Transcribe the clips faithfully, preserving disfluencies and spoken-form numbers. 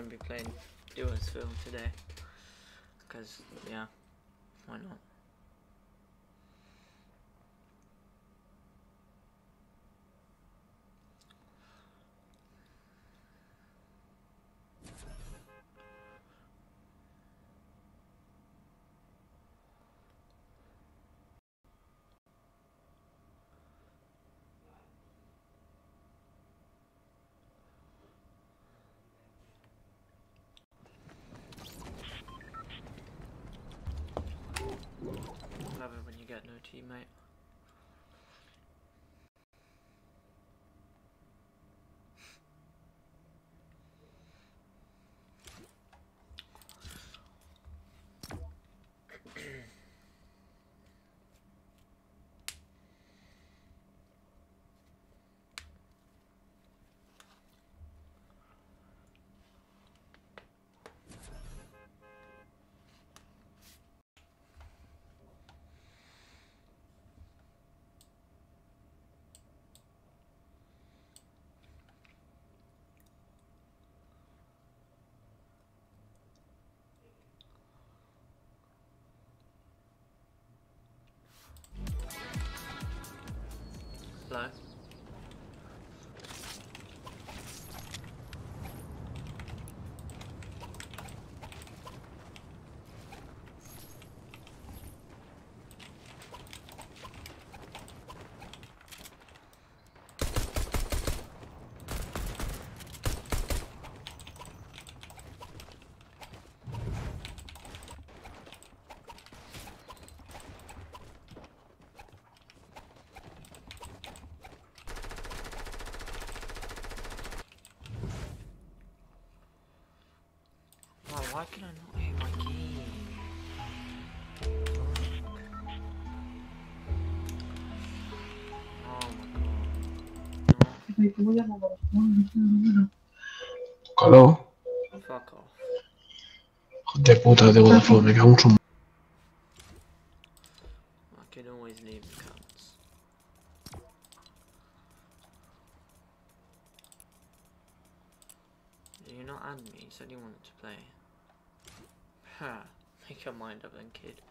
be playing Duosville today. Because, yeah, why not? Love it when you get no teammate. Hello? Wow, why can I not hit my key? Oh my god. No. Aló. Fuck off. De puta de Vodafone, me cago en su... I can always leave the cunts. Did you not add me? You said you wanted to play. Ha! Make your mind up then, kid.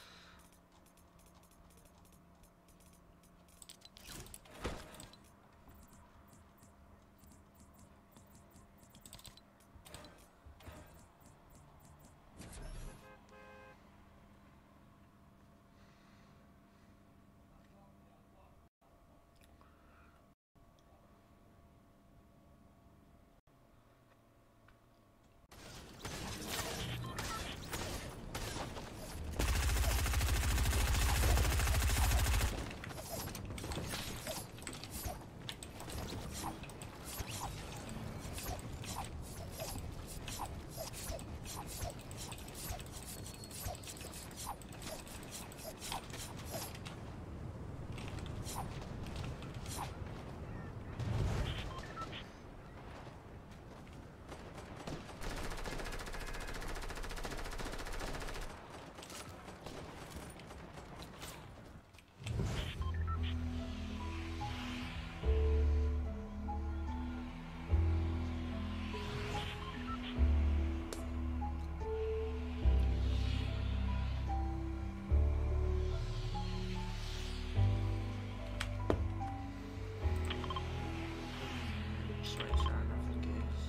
Sorry, sorry, nothing is.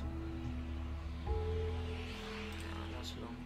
Ah, that's long.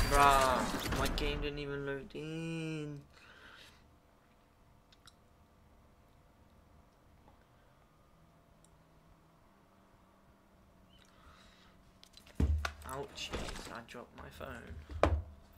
Bruh, my game didn't even load in. Ouchies, I dropped my phone.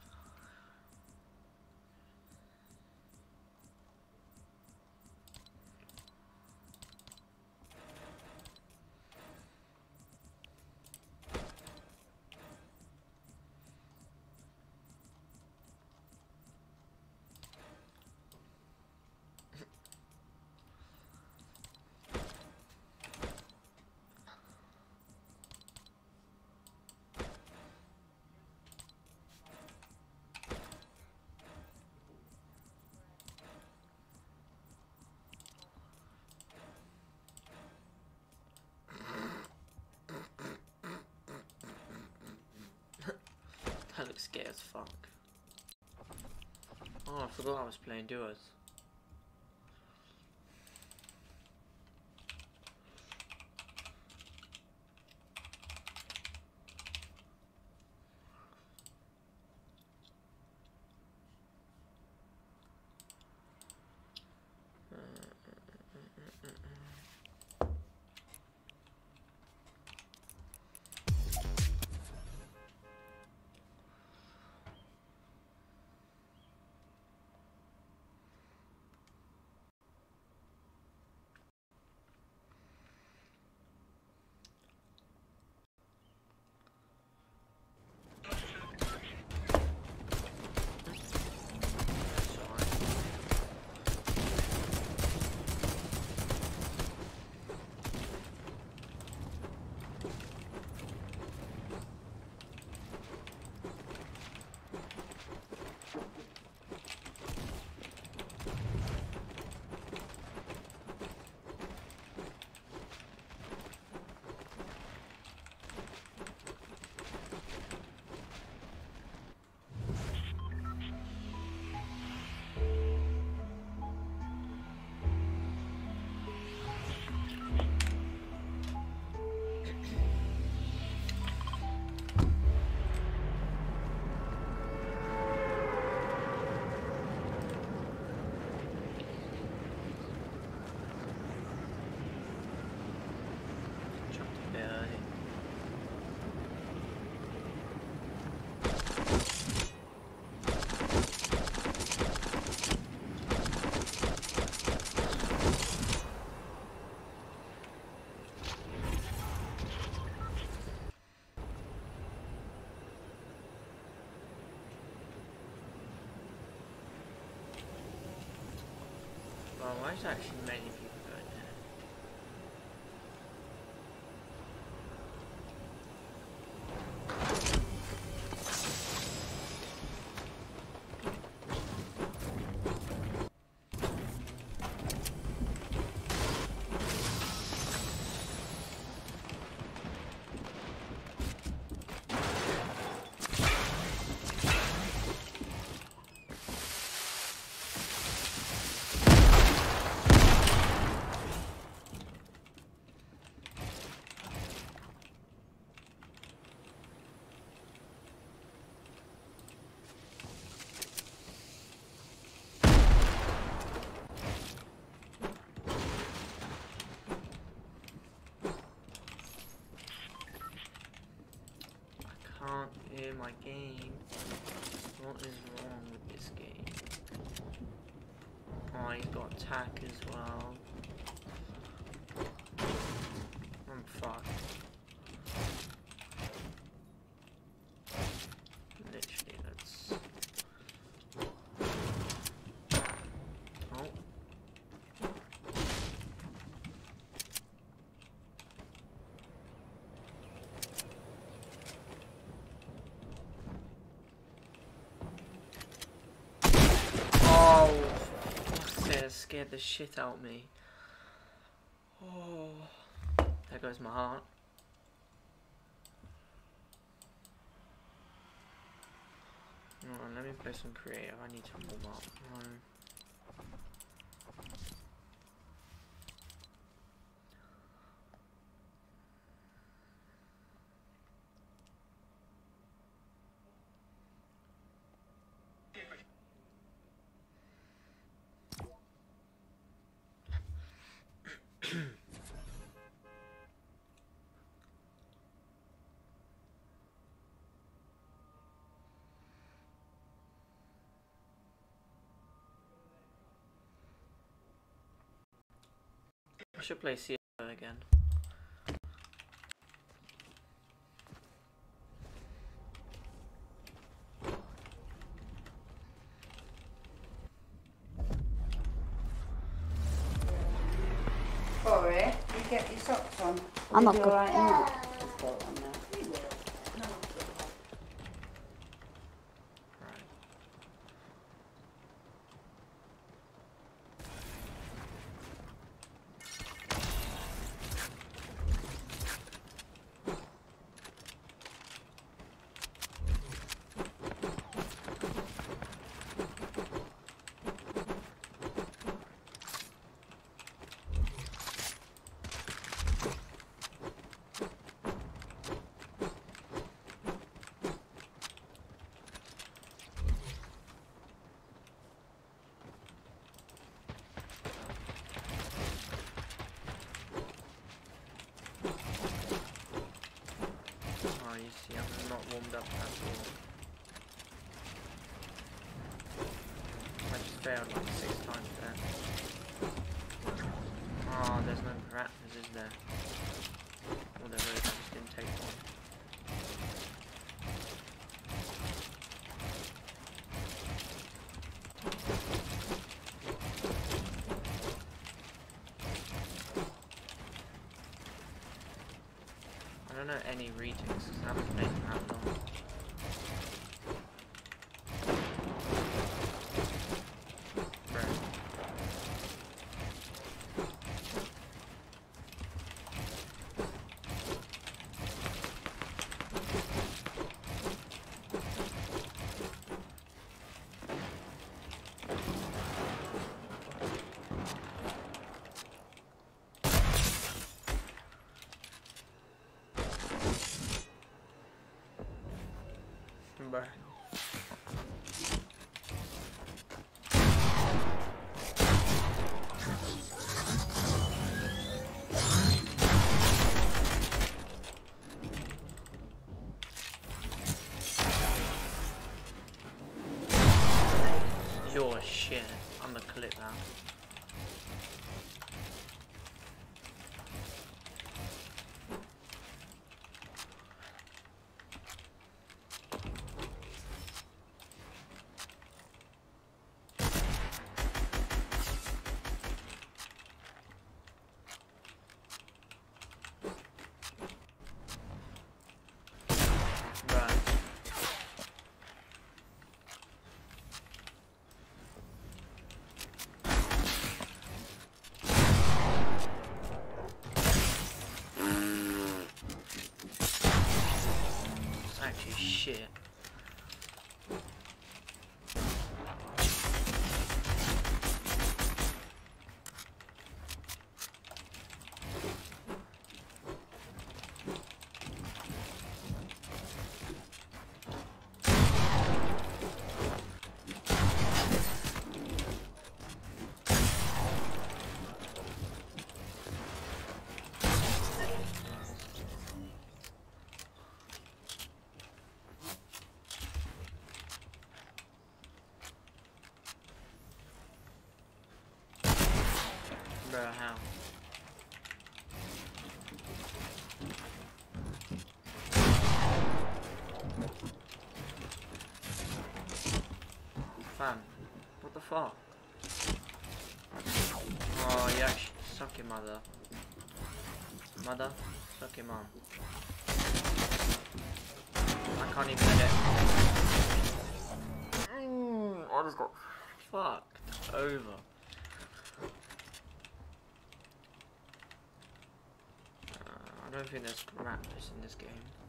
That looks scary as fuck. Oh, I forgot I was playing duos. Well, why is actually many people going there? Can't hear my game. What is wrong with this game? Oh, he's got attack as well. I'm fucked. Literally, that's... Oh. Oh, that scared the shit out of me. Oh, there goes my heart. Alright, let me play some creative. I need to warm up. Um, I should play C S G O again. Sorry, you get your socks on. I'm not You're good. right now. Just put it on there. Right. Oh, you see, I'm not warmed up at all. I just failed like six times there. Oh, there's no Raptors, is there? Well, there is, I just didn't take one. I don't know any retakes, because I haven't played them that long. Bro. Bro. Your shit. I'm gonna clip that. Right. It's actually shit. Bro, how? Fam, what the fuck? Oh, you actually suck your mother. Mother, suck your mom. I can't even edit. Mm, I just got fucked over. I don't think there's Raptors in this game.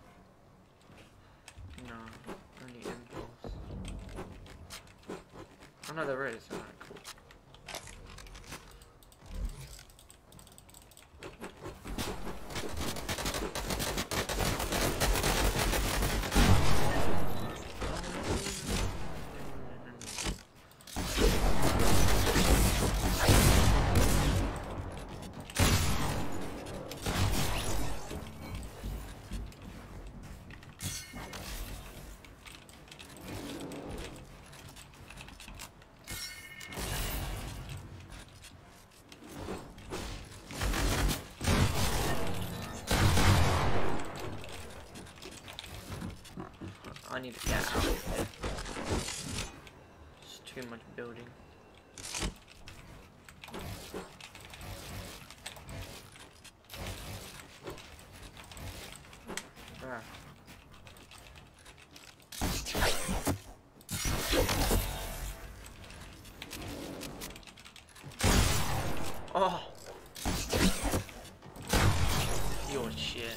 No, only Impulse. Oh no, there is. Alright, cool. I need to get out of here. It's too much building. Ah. Oh! Your shit.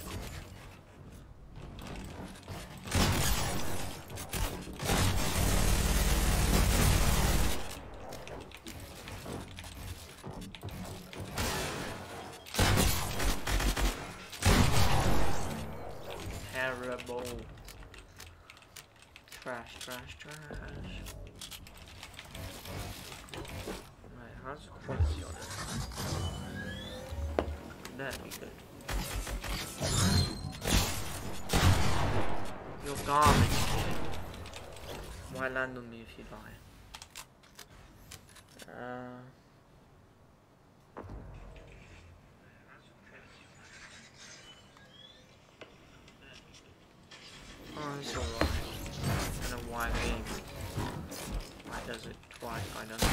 Terrible. Trash, trash, trash. Right, how's the quality on it? That'd be good. You're garbage, kid. Why land on me if you die? Uh... Oh, it's alright. I don't know why the game why does it twice, I don't know.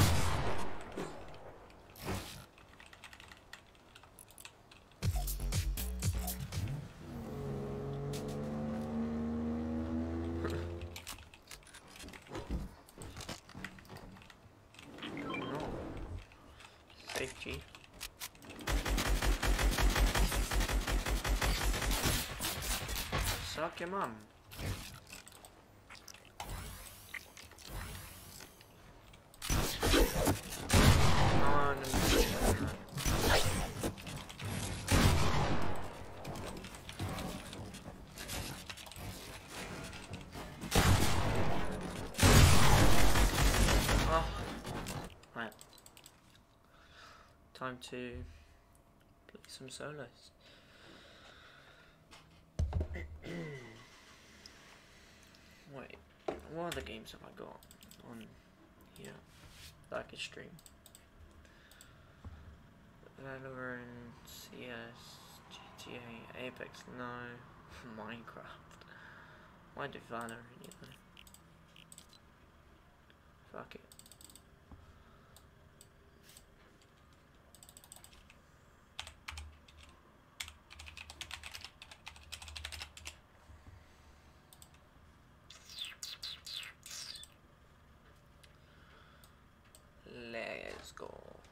No. Safety. Suck your mum. Time to play some solos. Wait, what other games have I got on here that I could stream? Valorant, C S, G T A, Apex, no, Minecraft. Why do Valorant, you know? Fuck it. Let's go.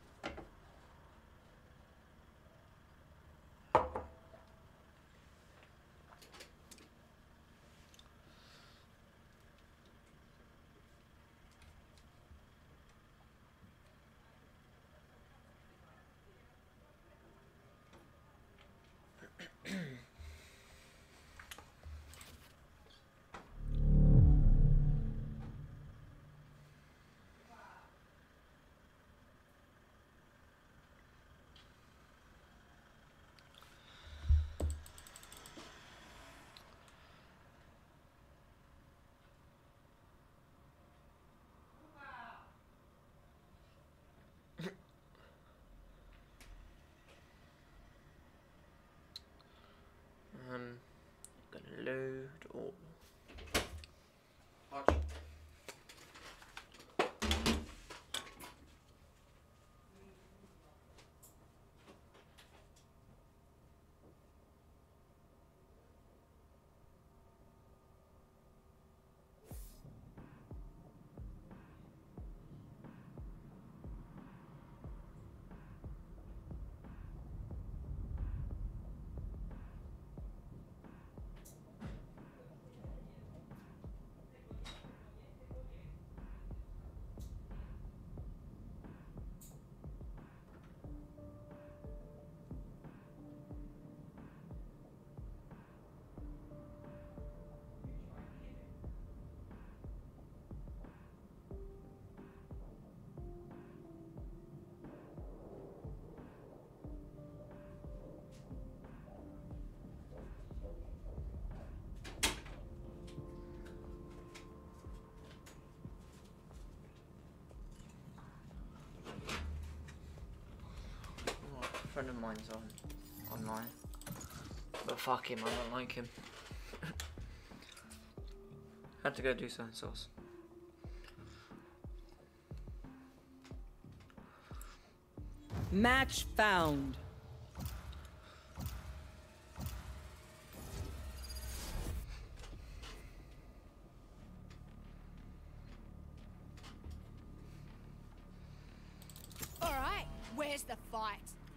Um, gonna load all. Watch. A friend of mine's on online, but fuck him, I don't like him. Had to go do something sauce. Match found. All right, where's the fight?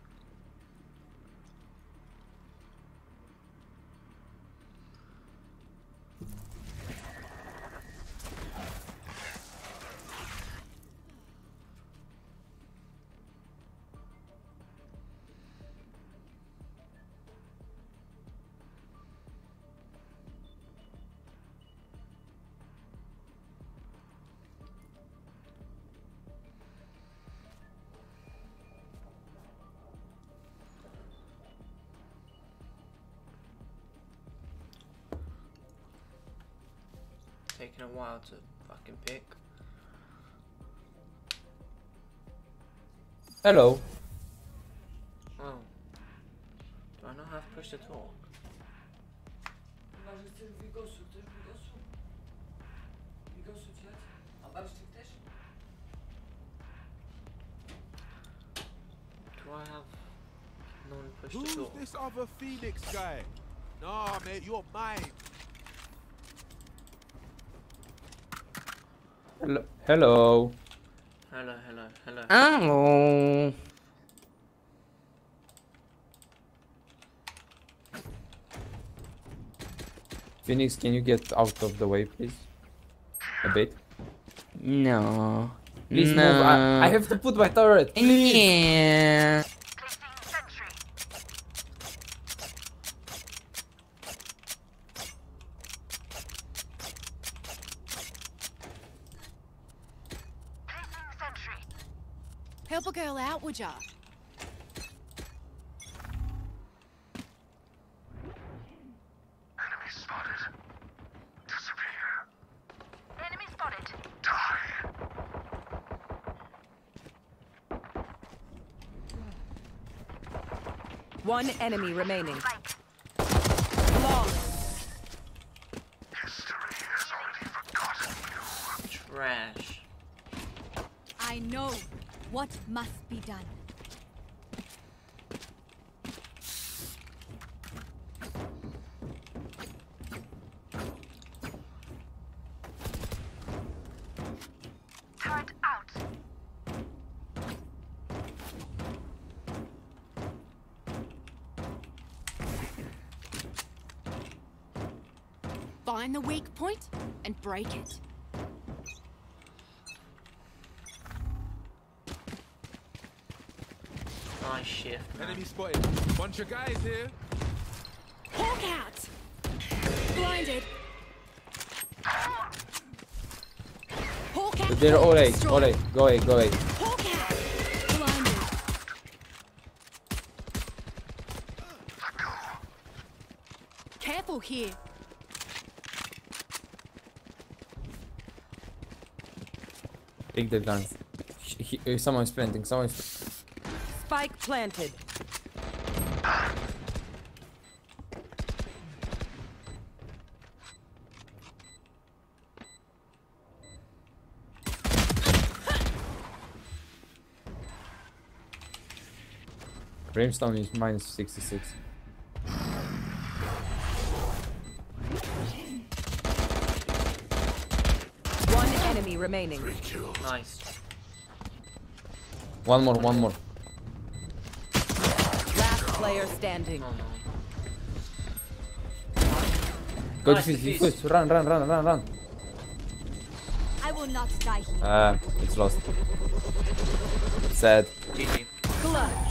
Taking a while to fucking pick. Hello. Oh. Do I not have push to talk? Do I have non-push to Who's talk? this other Phoenix guy? Nah, mate, you're mine. Hello. Hello. Hello, hello, hello. Hello. Phoenix, can you get out of the way, please? A bit. No. Please no. move. I, I have to put my turret. Please. Yeah. Help a girl out, would ya? Enemy spotted. Disappear. Enemy spotted. Die. One enemy remaining. Flawless. History has already forgotten you. Trash. I know what must be done. Turret out. Find the weak point and break it. Nice shift, man. Enemy spotted. Bunch of guys here. Hawk out! Blinded. Hawk out. They're all A. Destroy. All A. Go A. Go A. Hawk out! Blinded. Careful here. Take the guns. He, he, someone's planting. Someone's. Spike planted. Brimstone is minus sixty-six. One enemy remaining. Nice. One more. One more. Last player standing. Oh no. Go Nice defuse. defuse. Defuse. Run. Run. Run. Run. Run. I will not die here. Ah, it's lost. Sad. G G. Clutch.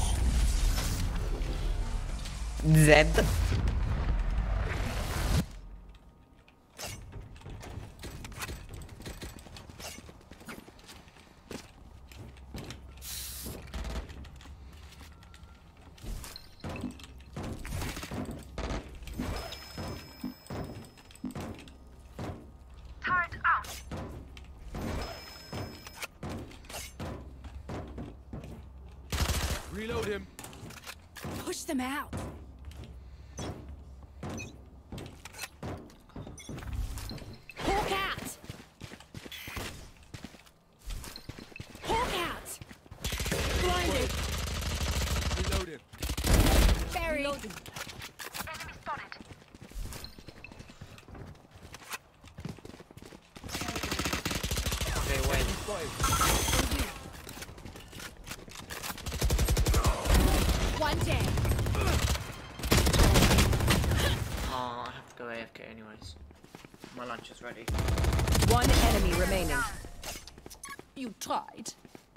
Zed. Turret out. Reload him. Push them out. Hawk out! spotted. One day. Oh, I have to go A F K anyways. My lunch is ready. One enemy remaining. You tried.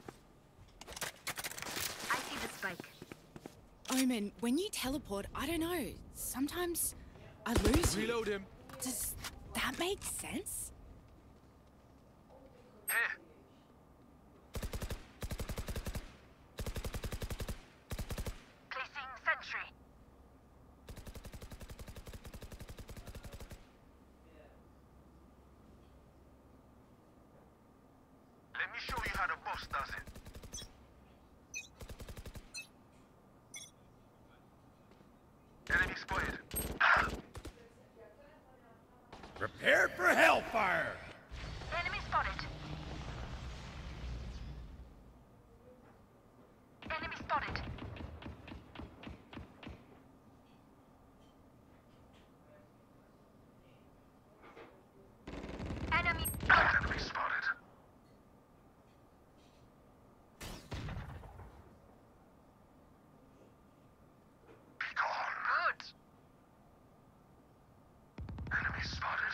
I see the spike. Omen, when you teleport, I don't know. Sometimes I lose you. Reload him. Does that make sense? Here. Placing sentry. Let me show you how the boss does it. Enemy spotted. Prepared for hellfire. Enemy spotted. Enemy spotted. Enemy. Enemy spotted. Be gone. Good. Enemy spotted.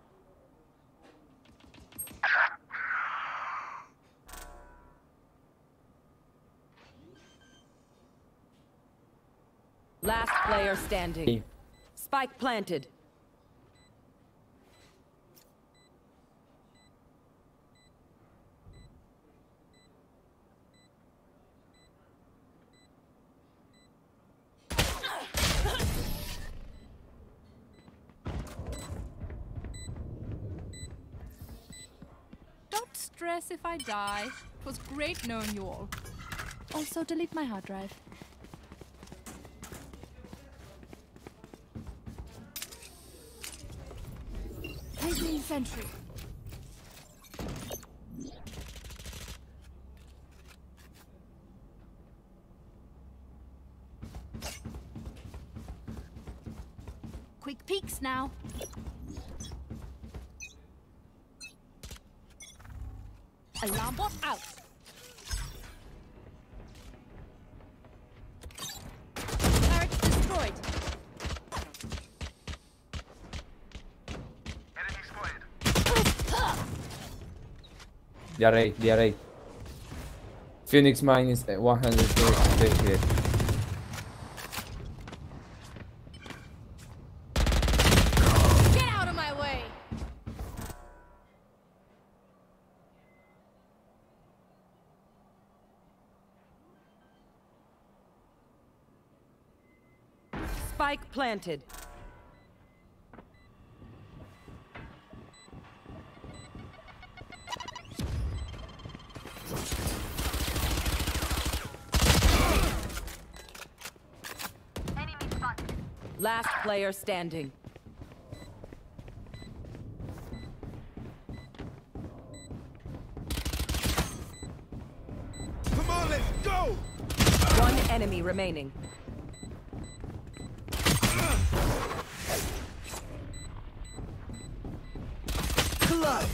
Last player standing. Hey. Spike planted. Don't stress if I die. It was great knowing you all. Also, delete my hard drive. Placing sentry. Quick peeks now. Alarm bot out. Turret destroyed. Enemy spotted. They are eight, they are eight. Phoenix minus one hundred fifty. Get out of my way. Spike planted. Enemy spotted. Last player standing. Come on, let's go. One enemy remaining. Clutch.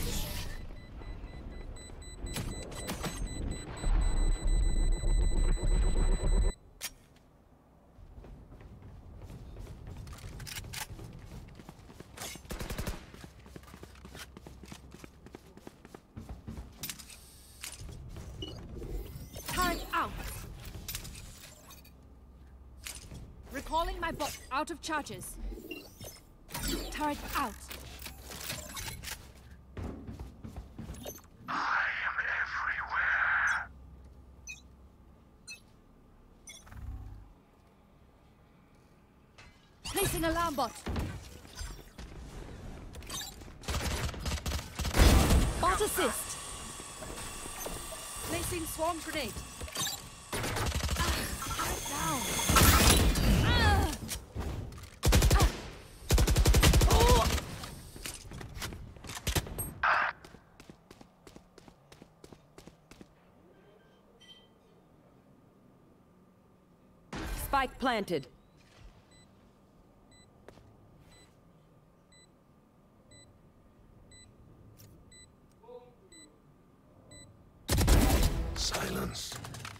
Turret out. Recalling my bot out of charges. Turret out. I am everywhere. Placing alarm bot. Bot assist. Placing swarm grenade. Ah, turret down. Ah. Ah. Oh. Spike planted. Silence.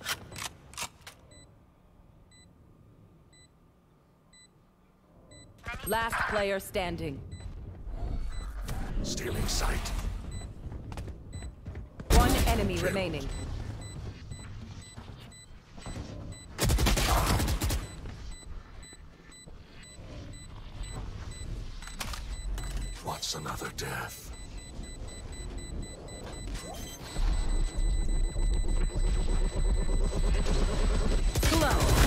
Last player standing. Stealing sight. One enemy remaining. What's another death? Close.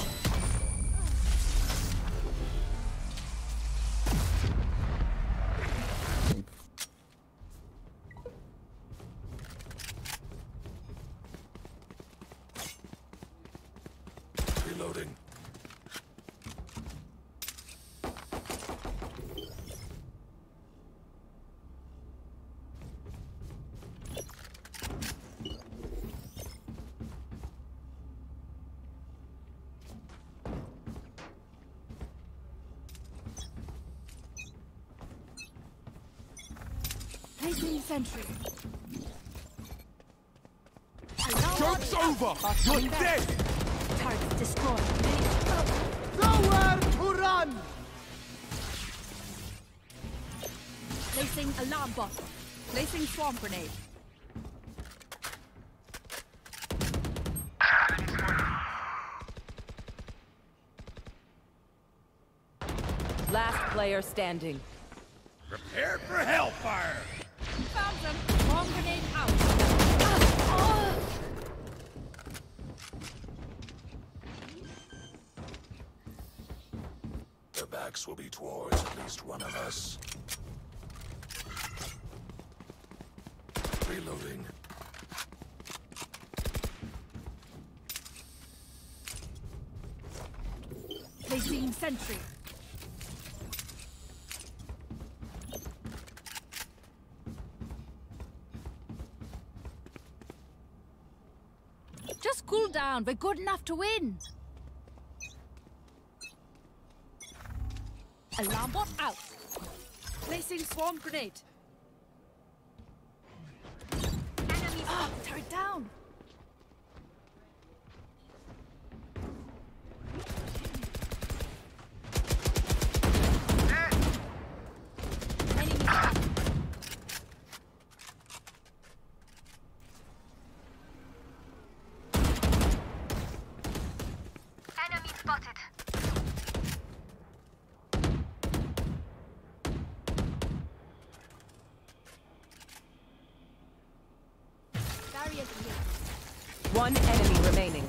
Reloading. Placing sentry. Joke's over! You're dead! Target destroyed. Nowhere to run! Placing alarm bot. Placing swarm grenade. Last player standing. Prepare for hellfire! Found them. Swarm grenade out. Their backs will be towards at least one of us. Reloading. Placing sentry. Just cool down. We're good enough to win. Alarm bot out. Placing swarm grenade. Enemy ah, turret down. Enemy out. Enemy spotted. Barriers here. One enemy remaining.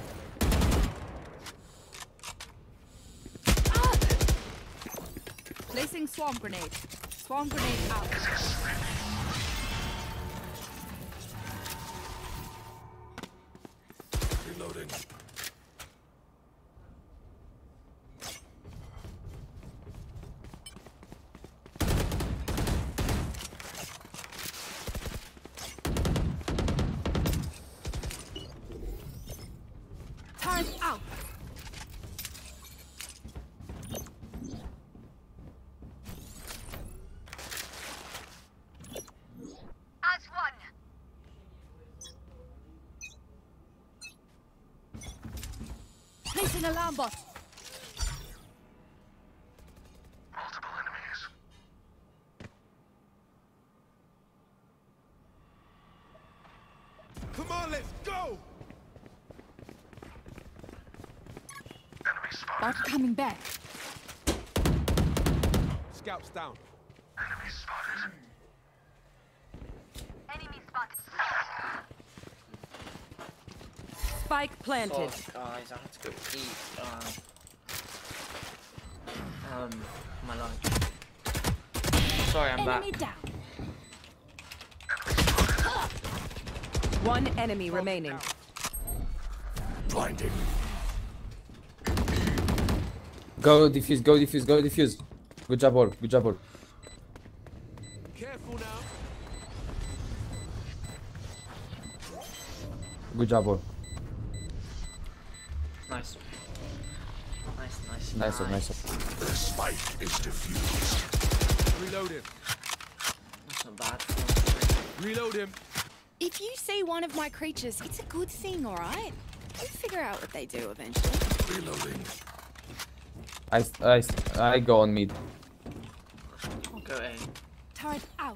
Ah! Placing swarm grenade. Swarm grenade out. Reloading. Turret out. As one. Placing alarm bot. Multiple enemies. Come on, let's go! Enemy spotted. Bot coming back. Scouts down. Enemy spotted. Enemy spotted. Spike planted. Oh, guys, I have to go eat. Uh, um, my lunch. Sorry, I'm Enemy back. down. One enemy remaining. Blinding. Go defuse, go defuse, go defuse. Good job all, good job all. Careful now. Good job all. Nice. Nice, nice, Nice one, nice one. The spike is diffused. Reload him. That's not bad. Reload him. If you see one of my creatures, it's a good thing, all right? We'll figure out what they do eventually. Reloading. I, I, I go on mid. I'll go A. Turret out.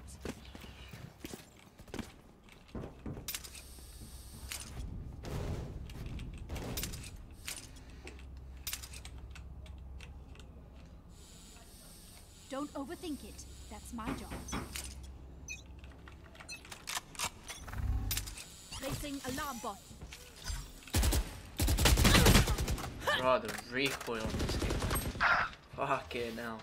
Don't overthink it. That's my job. Placing alarm bot. Bro, the recoil on this game. Fuck it now.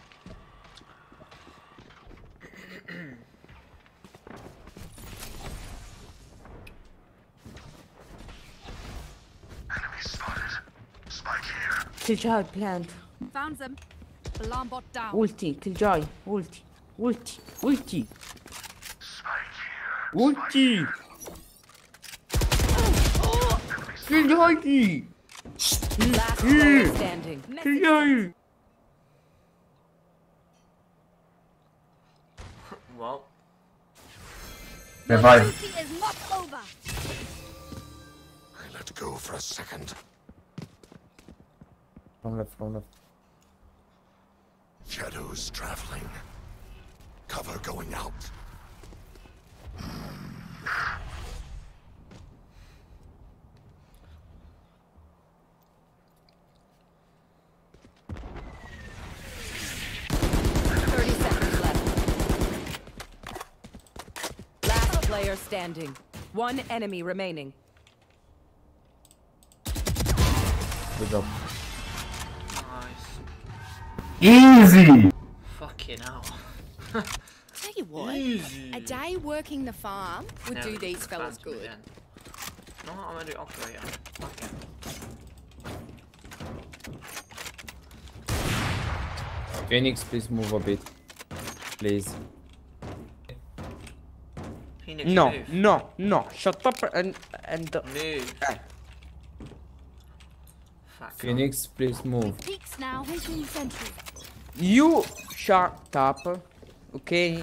Enemy spotted. Spike here. Killjoy plant. Found them. Alarm bot down. Ulti, Killjoy. Ulti. Ulti. Ulti. Spike here. Ulti. Killjoy. Last player standing. Killjoy. Well, Revive. Duty is not over. I let go for a second. From left, from left. Shadows traveling. Cover going out. thirty seconds left. Last player standing. One enemy remaining. Good job. nice. Easy. Fucking hell. Tell you what, Easy. a day working the farm would No, do these the fellas fans were good. dead. No, I'm gonna do operator. Fuck it. Phoenix, please move a bit. Please. Phoenix, No, move. no, no. Shut up and and. Move. Ah. Fuck. Phoenix, please move. Peaks now. Placing sentry. You shut up, okay?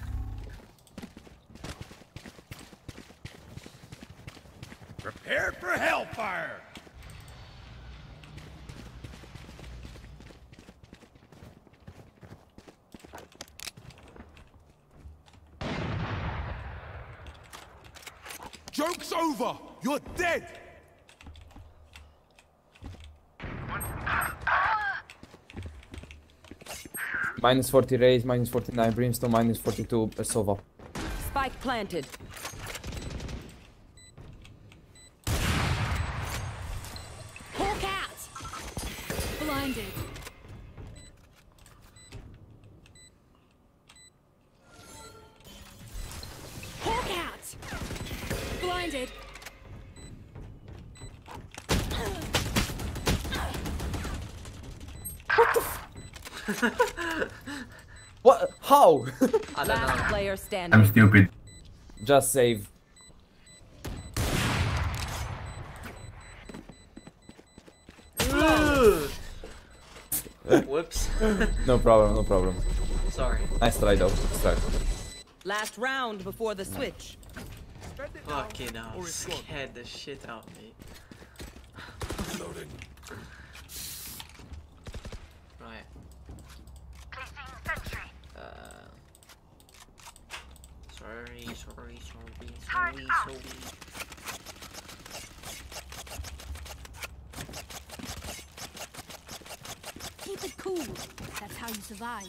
Prepared for hellfire. Joke's over. You're dead. Minus forty Raze, minus forty-nine Brimstone, minus forty-two uh, Sova. Spike planted. Hawk out. Blinded. Hawk out. Blinded. What? How? I don't Last know. player standing. stupid. Just save. Whoops. No problem, no problem. Sorry. Nice try though. Nice try. Last round before the switch. Fucking hell. Scared the shit out of me. Loading. Right. Uh. Sorry, sorry, sorry, sorry, sorry. Keep it cool. That's how you survive.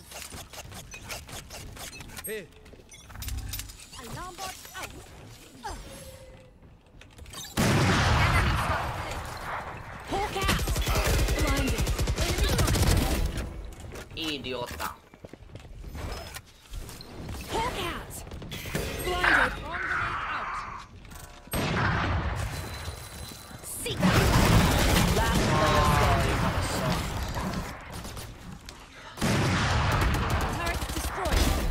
Here. Alarm bot out. Uh. Hawk out. Blinded. Idiota. Hawk out. Blinded. Bomb grenade out. Seek. Last player standing. Turret destroyed.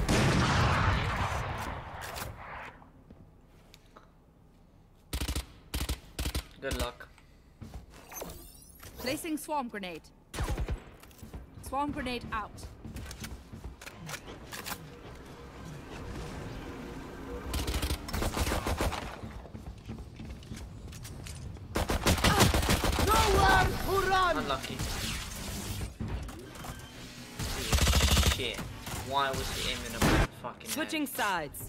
Good luck. Placing swarm grenade. Swarm grenade out. unlucky. Shit. Why was he aiming at my fucking head? Switching sides.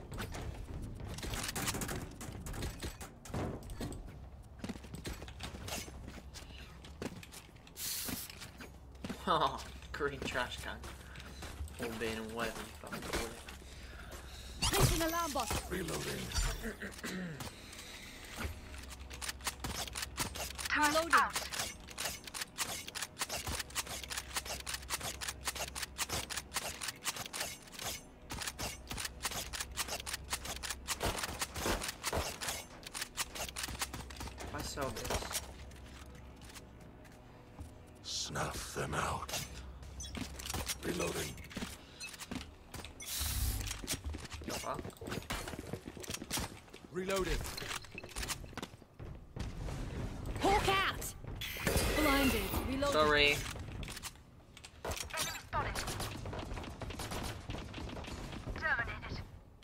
Oh, green trash can. All being and whatever you fucking call it. Placing alarm bot. Reloading. Reloading. If I sell this. Snuff them out. Reloading. Fuck. Reloading. Hawk out. Blinded. Reloading. Sorry. Enemy spotted. Terminated.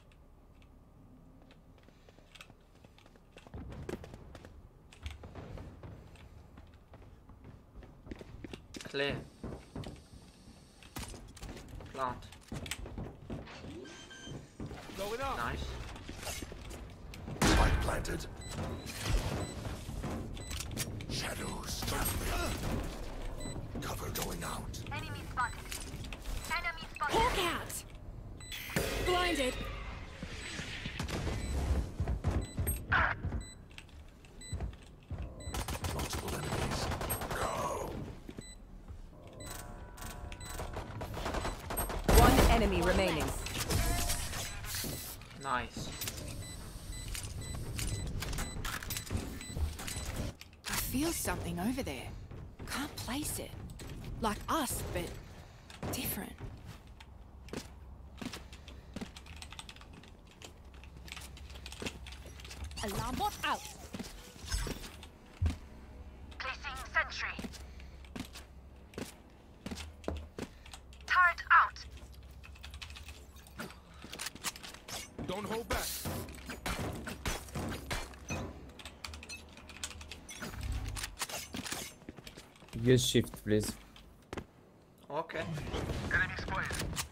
Clear. Plant. Going up. Nice. Spike planted. Shadows traveling. Cover going out. Enemy spotted. Enemy spotted. Hawk out. Blinded. Multiple enemies. Go. One enemy remaining. Nice. I feel something over there. Can't place it. Like us, but different. Alarm bot out. Placing sentry. Turret out. Don't hold back. Use shift, please. Okay. Enemy spotted.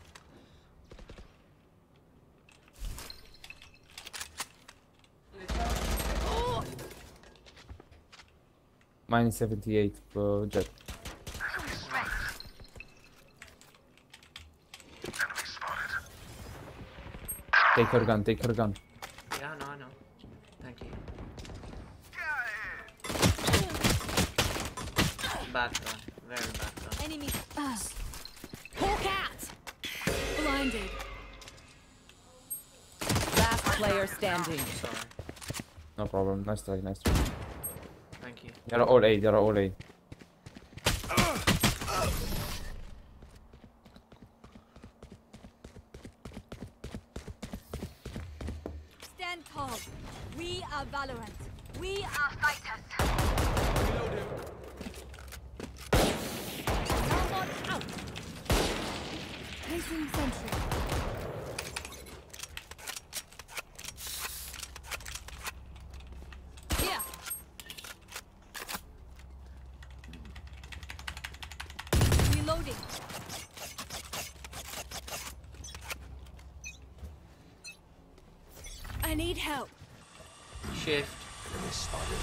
Minus seventy-eight for jet. Enemy spotted. Enemy spotted. Take her gun, take her gun. Yeah, no, I know. Thank you. Bad guy. Very bad guy. Enemy. Uh. Hawk out. Blinded. Last player standing. Sorry. No problem. Nice try, nice try. Thank you. They're all A, they're all A. Stand tall. We are Valorant. We are fighters. Reloading. Alarm bot out. Placing sentry. Here. Reloading. I need help. Shift. Enemy spotted.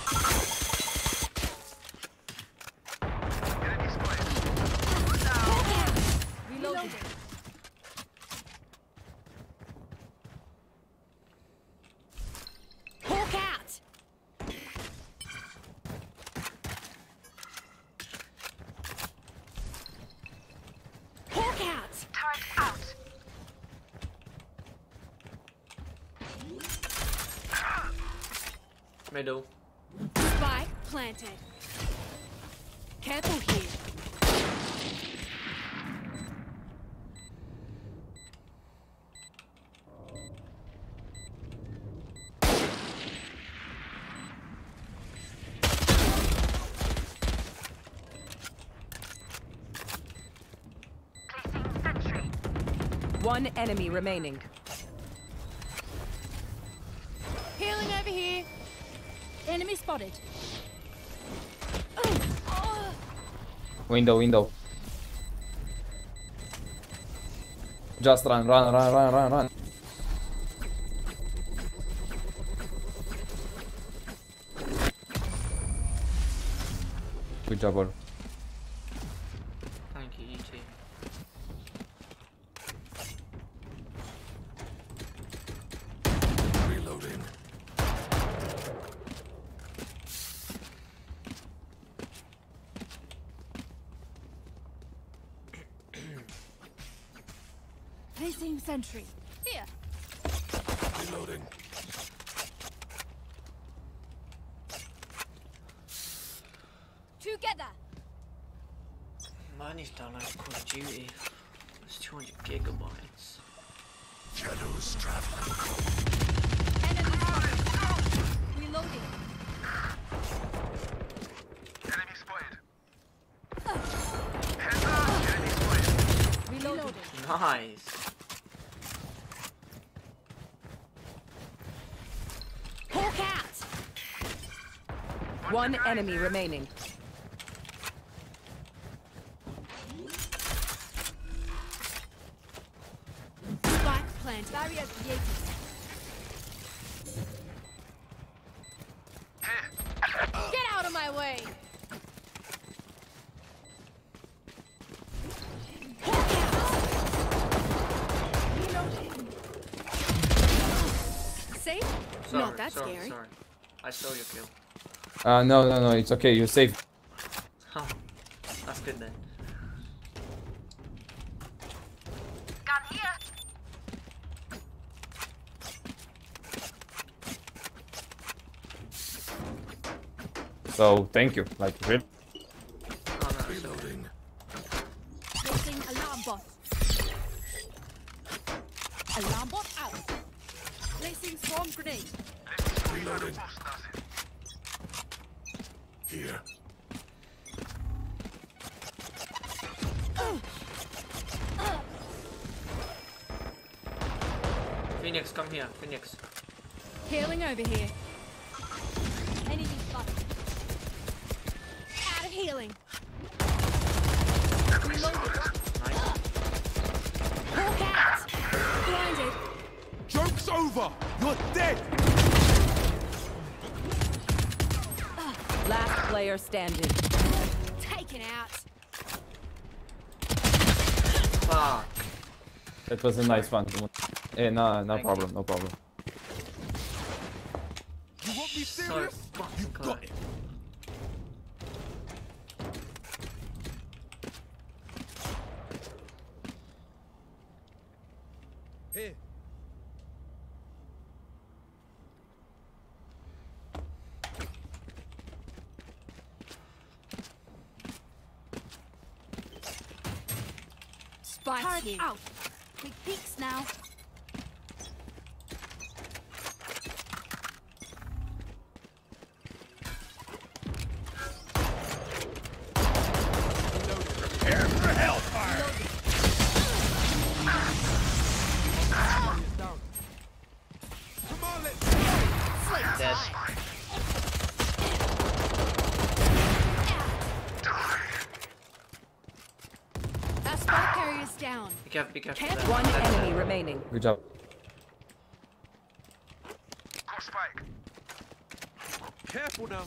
Enemy spotted. Reloading. Hawk out. Hawk out. Turret out. Middle. Spike planted. Careful here. Placing sentry. One enemy remaining. Healing over here. Enemy spotted. Oh. Window, window. Just run, run, run, run, run, run. Good job, all. Thank you, you too. Reloading. Placing sentry. Here. Reloading. Together. Money's download Call of Duty. It's two hundred gigabytes. Shadows traveling. Enemy spotted. Reloading. Enemy spotted. Reloading. Nice. Hawk out. One enemy remaining. Spike planted. Barrier created. Get out of my way. See? Sorry, Not that sorry, scary. sorry. I stole your kill. Uh, no, no, no, it's okay, you're safe. Oh, that's good then. Gun here. So, thank you. Like, really? Oh no, sorry. Reloading. Placing alarm bot. Alarm bot out. Placing swarm grenade. Reloading. Here. Phoenix, come here. Phoenix. Healing over here. Enemy spotted. Out of healing. Reloading. Nice. Hawk out. Blinded. Joke's over! You're dead! Last player standing. Taken out. Fuck. That was a nice one. Eh, no, no Thank problem, no problem. You want me So serious? fucking You close. got it. Here. Spike Turret here. out. Quick peeks now. Prepare for hellfire. Come on, let's go. Dead. Our spike carrier's down. Be careful, be careful. Can't- there. One Dead, enemy dead. remaining. Good job. Go spike. Careful now.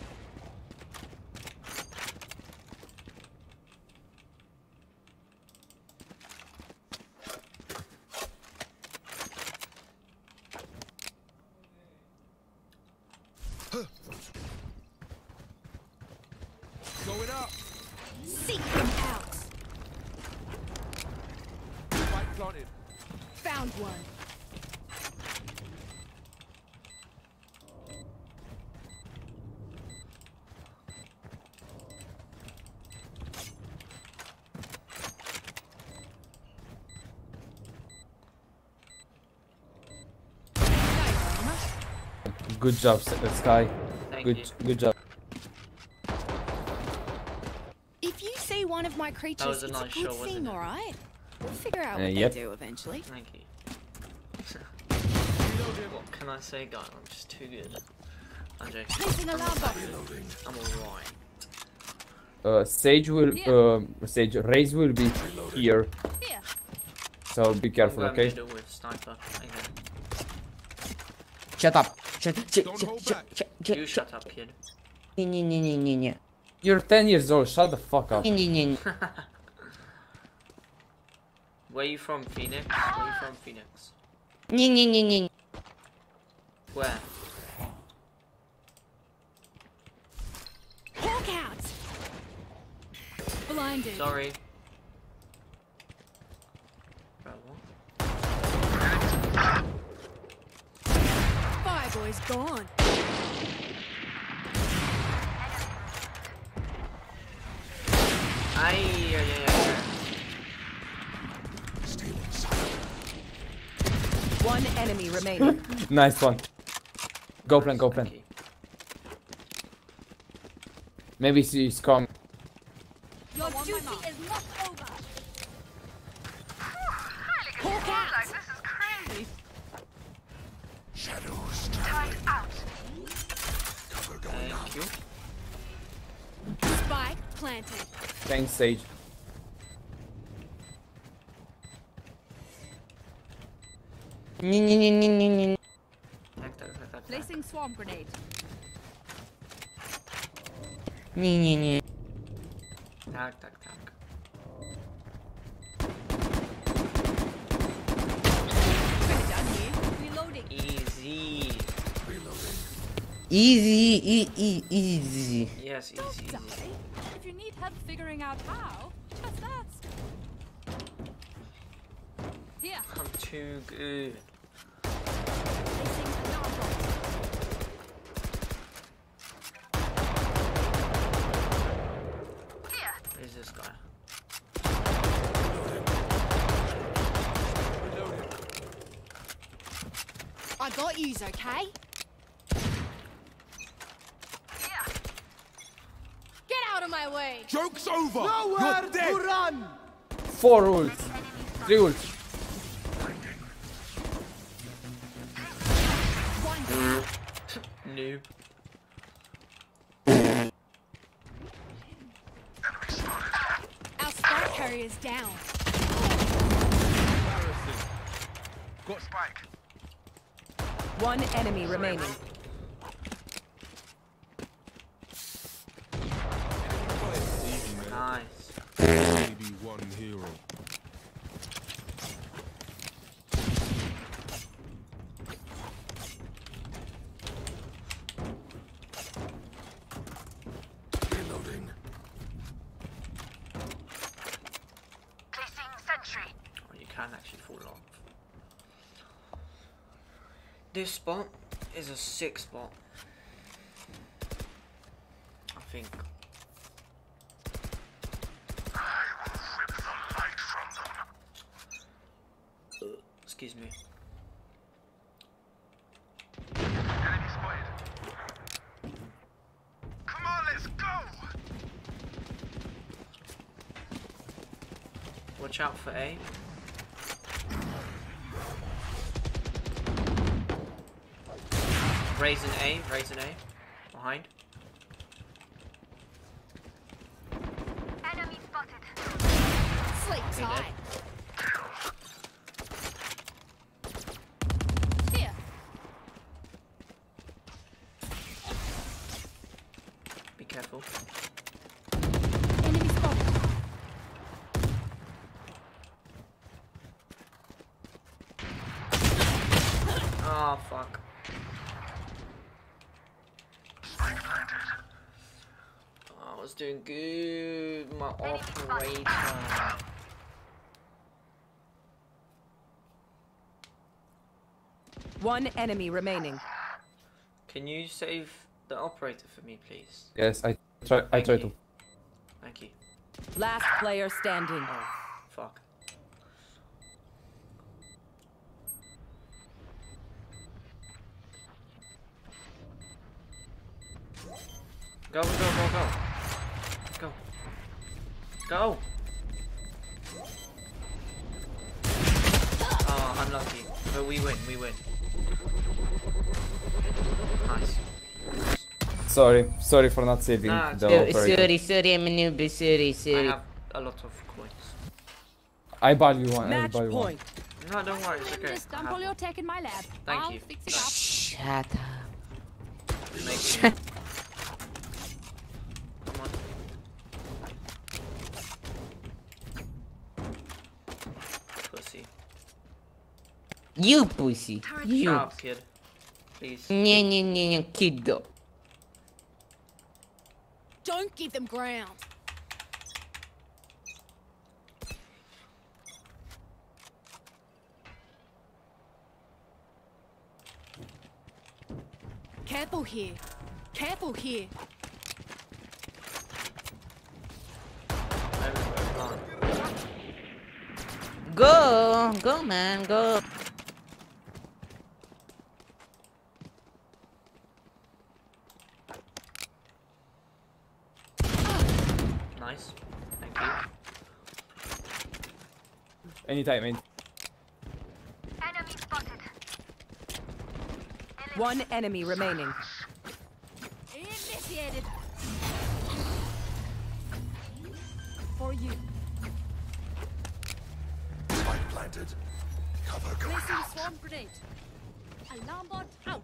Going up. Seek him out. Spike planted. Found one. Good job, S- Sky. Thank Good, you. good job. If you see one of my That creatures, was a it's nice a good shot, wasn't thing, it? alright? We'll figure out Uh, what yep. they do eventually. Thank you. What can I say, guys? I'm just too good. I'm joking. Placing alarm bot. Reloading. I'm alright. uh, Sage will, uh, Sage, Raze will be here. Here. So be careful, I'm going okay? middle with sniper. Okay. Shut up. Shut, shut, Don't shut, hold shut, back. shut, You shut, shut up, kid. Не, не, не, не, не, не. You're ten years old, shut the fuck up. Не, не, не, не. Where you from, Phoenix? Where you from, Phoenix? Не, не, не, не. Where? Hawk out. Blinded. Sorry. Bro, what? Fireboy's gone. Aye, yeah, yeah, yeah. One enemy remaining. Nice one. Go plan, go plan. Okay. Maybe she's coming. Your duty is not over. Hawk out. Like, this is crazy. Shadows Time out. cover going out. Thank you. Spike planted. Thanks, Sage. Не, не, не, не, не, не. Tack, tack, tack, tack, tack. Placing swarm grenade. Не, не, не. Tack, tack, tack. Pretty done here. Reloading. Easy. Easy, e, e, easy. Yes, easy, Don't easy. die. If you need help figuring out how, just ask. Here. I'm too good. Placing alarm bomb. Where's this guy? I got yous, okay? Get out of my way! Joke's over. You're dead. Four ults. Three ults. Noob. Our spike carrier's down. Got spike. One enemy remaining. Nice. Maybe one hero. Reloading. Placing sentry. Oh, you can actually fall off. This spot is a sick spot. I think. Uh, excuse me. Enemy spotted. Come on, let's go. Watch out for A. Raising A, raising A. Behind. Enemy spotted. Sleep Okay, tight. Here. Be careful. Enemy spotted. Oh fuck. Oh, I was doing good, my operator. One enemy remaining. Can you save the operator for me, please? Yes, I try. I Thank try you. to. Thank you. Last player standing. Oh, fuck. Go, go, go, go. Go. Go! Oh, unlucky. But we win, we win. Nice. sorry, sorry for not saving Nah, it's the okay. operator. Sorry, sorry, I'm a noob. Sorry, I sorry. have a lot of coins. I buy you one. I Match buy you one. point. No, don't worry, it's okay. Just I dump have all your one. tech in my lab. Thank I'll you. fix it Right. up. Shut up. Make me- Come on. Pussy. You pussy. You. Shut up, kid. Please. Не, не, не, не, kiddo. Don't give them ground. Careful here. Careful here. Go, go, man, go. Nice. Thank you. Anytime, man. Enemy spotted. One enemy remaining. Initiated. For you. Spike planted. Cover going Placing out. swarm grenade. Alarm bot out.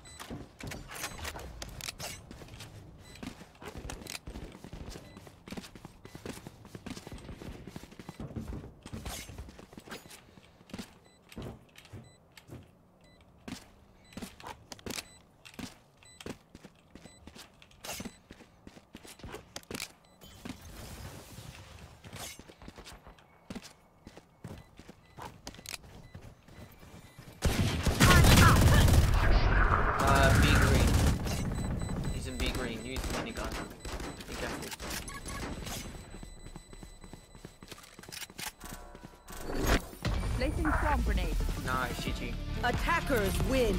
Uh, B green. He's in B green. Use the minigun. Be careful. Placing swarm grenade. Nice, G G. Attackers win.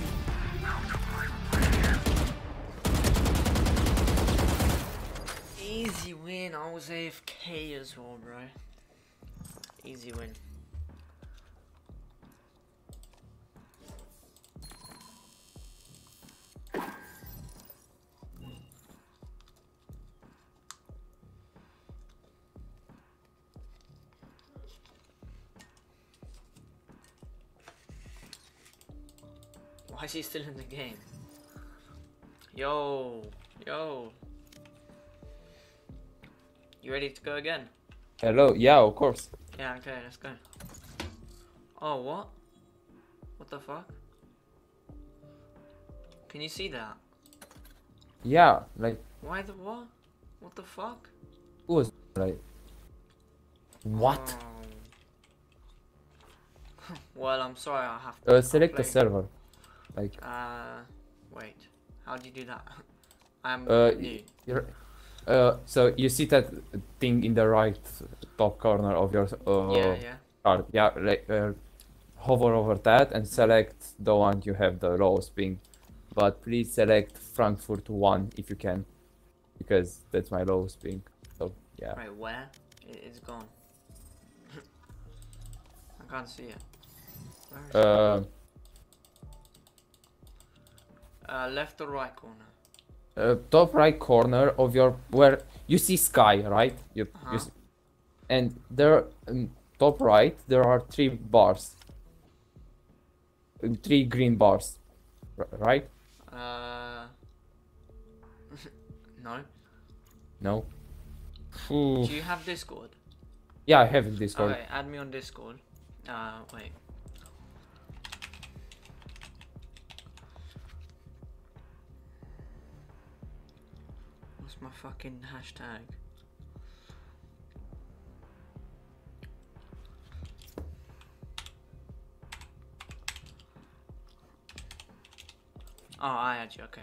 Easy win. I was A F K as well, bro. Easy win. Why is he still in the game? Yo, yo. You ready to go again? Hello. Yeah, of course. Yeah, okay, let's go. Oh, what? What the fuck? Can you see that? Yeah, like Why the what? What the fuck? who was like what? Oh. Well, I'm sorry, I have to. Uh, select a complain. server. Like Uh, wait. How do you do that? I'm uh, new. you're, uh, so you see that thing in the right top corner of your uh, Yeah, yeah. card. Yeah, like uh, hover over that and select the one you have the lowest ping. But please select Frankfurt one if you can, because that's my lowest ping. So yeah. Right, where? It, it's gone. I can't see it. Where is it? Uh, Uh, left or right corner? uh, top right corner of your where you see sky, right? You, Uh-huh. you s- and there um, top right there are three bars, Uh, three green bars, r- right? Uh, no. No. Phew. Do you have Discord? Yeah, I have Discord. Okay, add me on Discord. Uh, wait. What's my fucking hashtag? Oh, I had you, okay.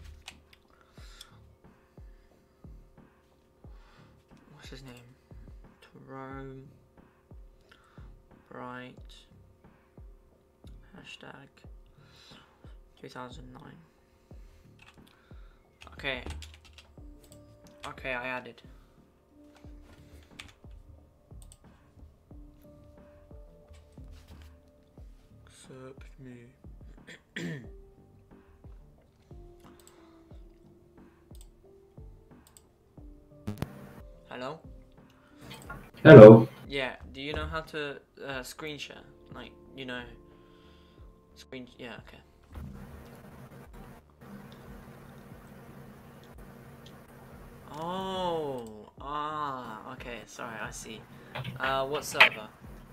What's his name? Jerome Bright. Hashtag two thousand nine. Okay. Okay, I added. Accept me. Hello? Hello. Yeah, do you know how to uh, screen share? Like, you know, screen, yeah, okay. Oh, ah, okay, sorry, I see. Uh, what server?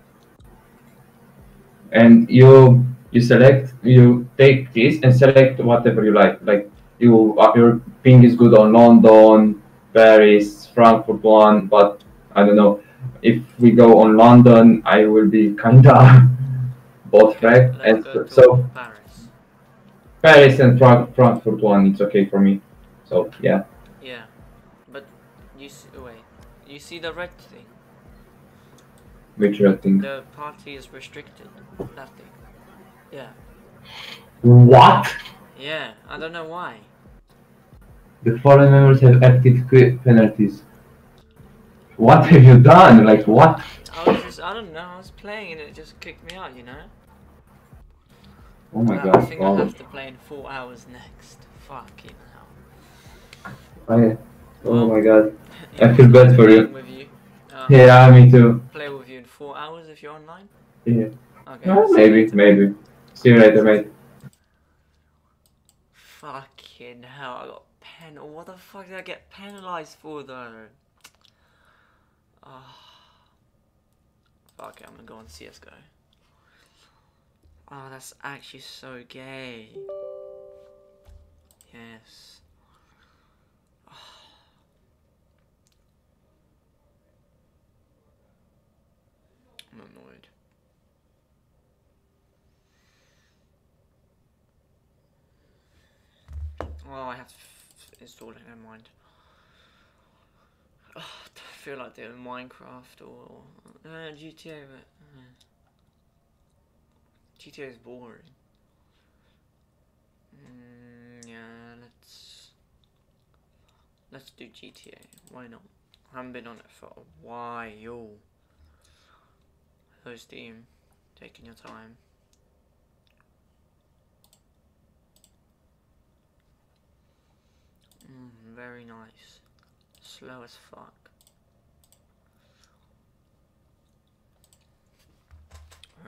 And you you select, you take this and select whatever you like. Like you, uh, your ping is good on London, Paris, Frankfurt one, but I don't know. If we go on London, I will be kinda bot frag, Let's and go so, to so Paris. Paris and Fra- Frankfurt one, it's okay for me. So yeah. Yeah, but you see, wait, you see the red thing? Which red thing? The party is restricted. That thing. Yeah. What? Yeah, I don't know why. The foreign members have active qu- penalties. What have you done? Like what? I was just, I don't know, I was playing and it just kicked me out, you know? Oh my I, god. I think wow. I have to play in four hours next. Fucking hell. I, oh Well, my god. it I was feel nice bad for playing you. with you. Um, Yeah, me too. Play with you in four hours if you're online? Yeah. Okay. Uh, see you maybe, later. maybe. See you later, mate. Fucking hell, I got pen. What the fuck did I get penalized for though? Oh. Fuck it, I'm gonna go on C S G O. Oh, that's actually so gay. Yes. Oh. I'm annoyed. Oh, I have to f install it, never mind. Oh, I feel like doing Minecraft or uh, G T A, but uh, G T A is boring. Mm, yeah, let's let's do G T A. Why not? I haven't been on it for a while. Hello Steam, taking your time. Mm, very nice. Slow as fuck. Right.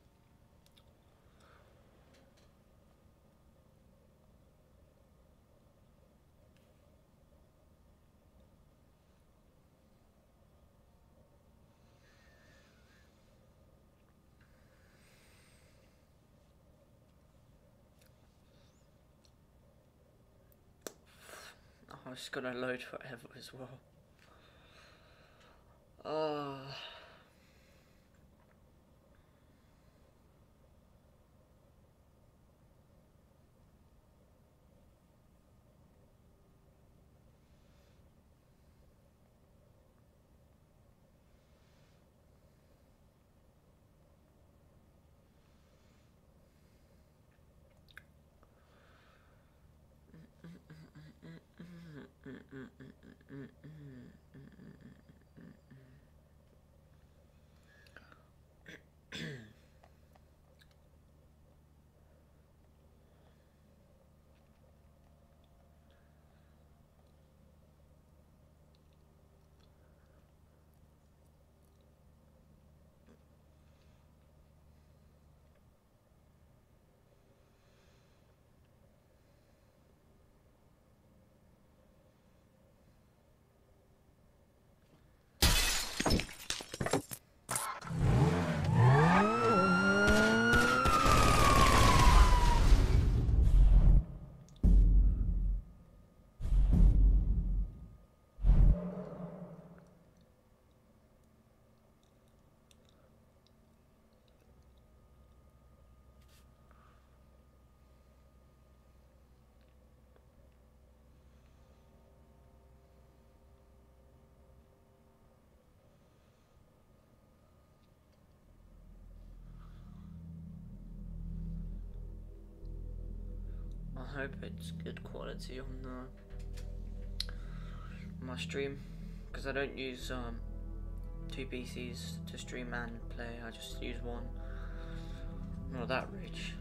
Oh, it's gonna load forever as well. Oh. I hope it's good quality on uh, my stream, because I don't use um, two P Cs to stream and play. I just use one. I'm not that rich.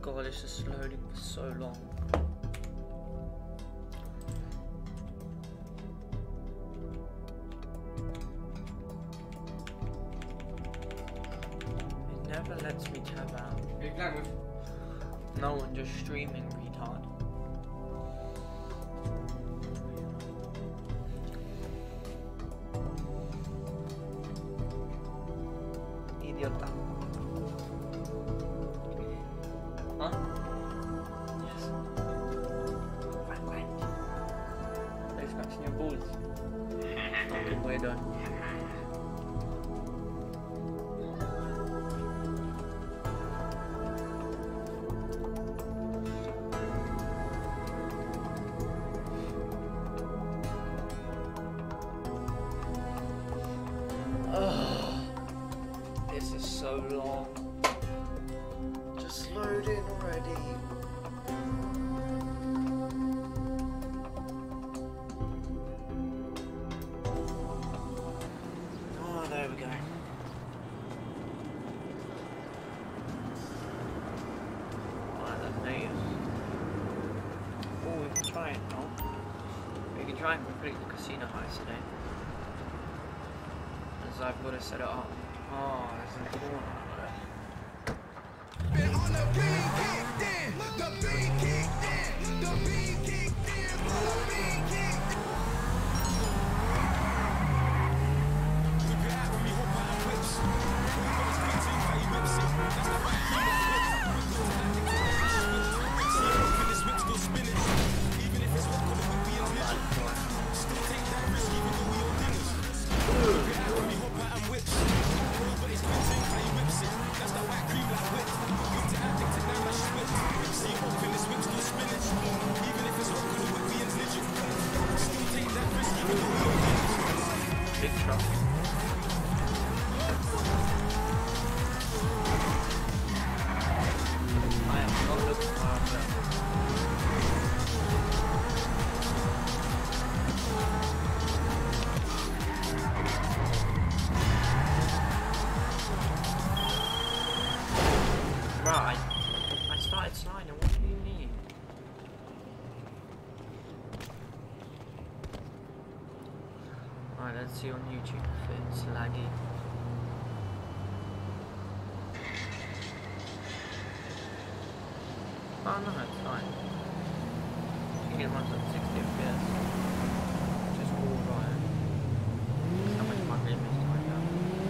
God, it's just loading for so long. It never lets me tab out. Are you playing with? No one, just streaming, retard. Idiota. Huh? Yes. Quack, quack. Are you scratching your balls? Okay, we're done. This is so long. Just load in already. Oh, there we go. Alright, then, mate. Oh, we can try it, no? We can try and complete the casino heist today. As I've got to set it up. Oh, there's a corner. Been on the beat kicked in, the beat kicked in, the beat kicked in, the beat kicked in. Whip it out when we hop out of whips. We got this beat in, how you whips it. That's the right see it open, this whip still spinning. Even if it's rock on the whip, we in mission. Still take that risk, even though we all dinners. Whip it out when we hop out of whips. But it's beat in, how you whips it. That's the white cream like whip. See it open, this whip still spinning. Even if it's rock on the whip, we in mission. Still take that risk, even though we all dinners. Big truck. I am not looking for that. Right, I started sliding, what do you need? Alright, let's see on YouTube if it's laggy. Oh no, it's fine. I think it runs at sixty F P S. Which is alright. How much my game is right now?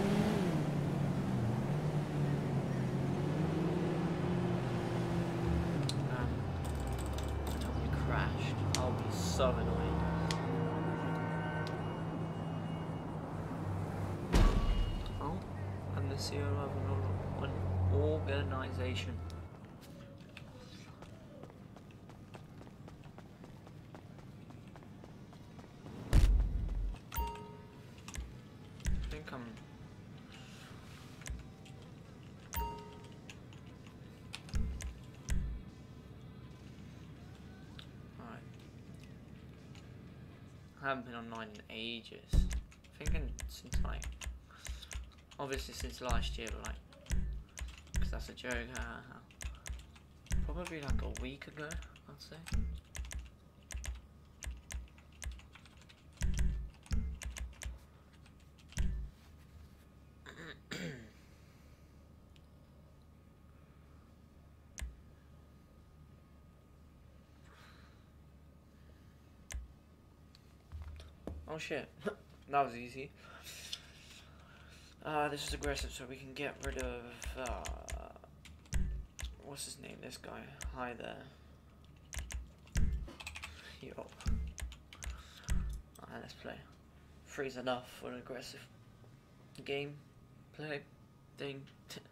Crashed. I'll be so annoyed. Oh, and the C E O of an organization. I think I'm. I haven't been online in ages. I think in, since like, obviously since last year, but like, because that's a joke. Uh, probably like a week ago, I'd say. Oh shit, that was easy. Uh, this is aggressive, so we can get rid of, uh, what's his name, this guy. Hi there. Yo. Alright, let's play. Three's enough for an aggressive game play thing.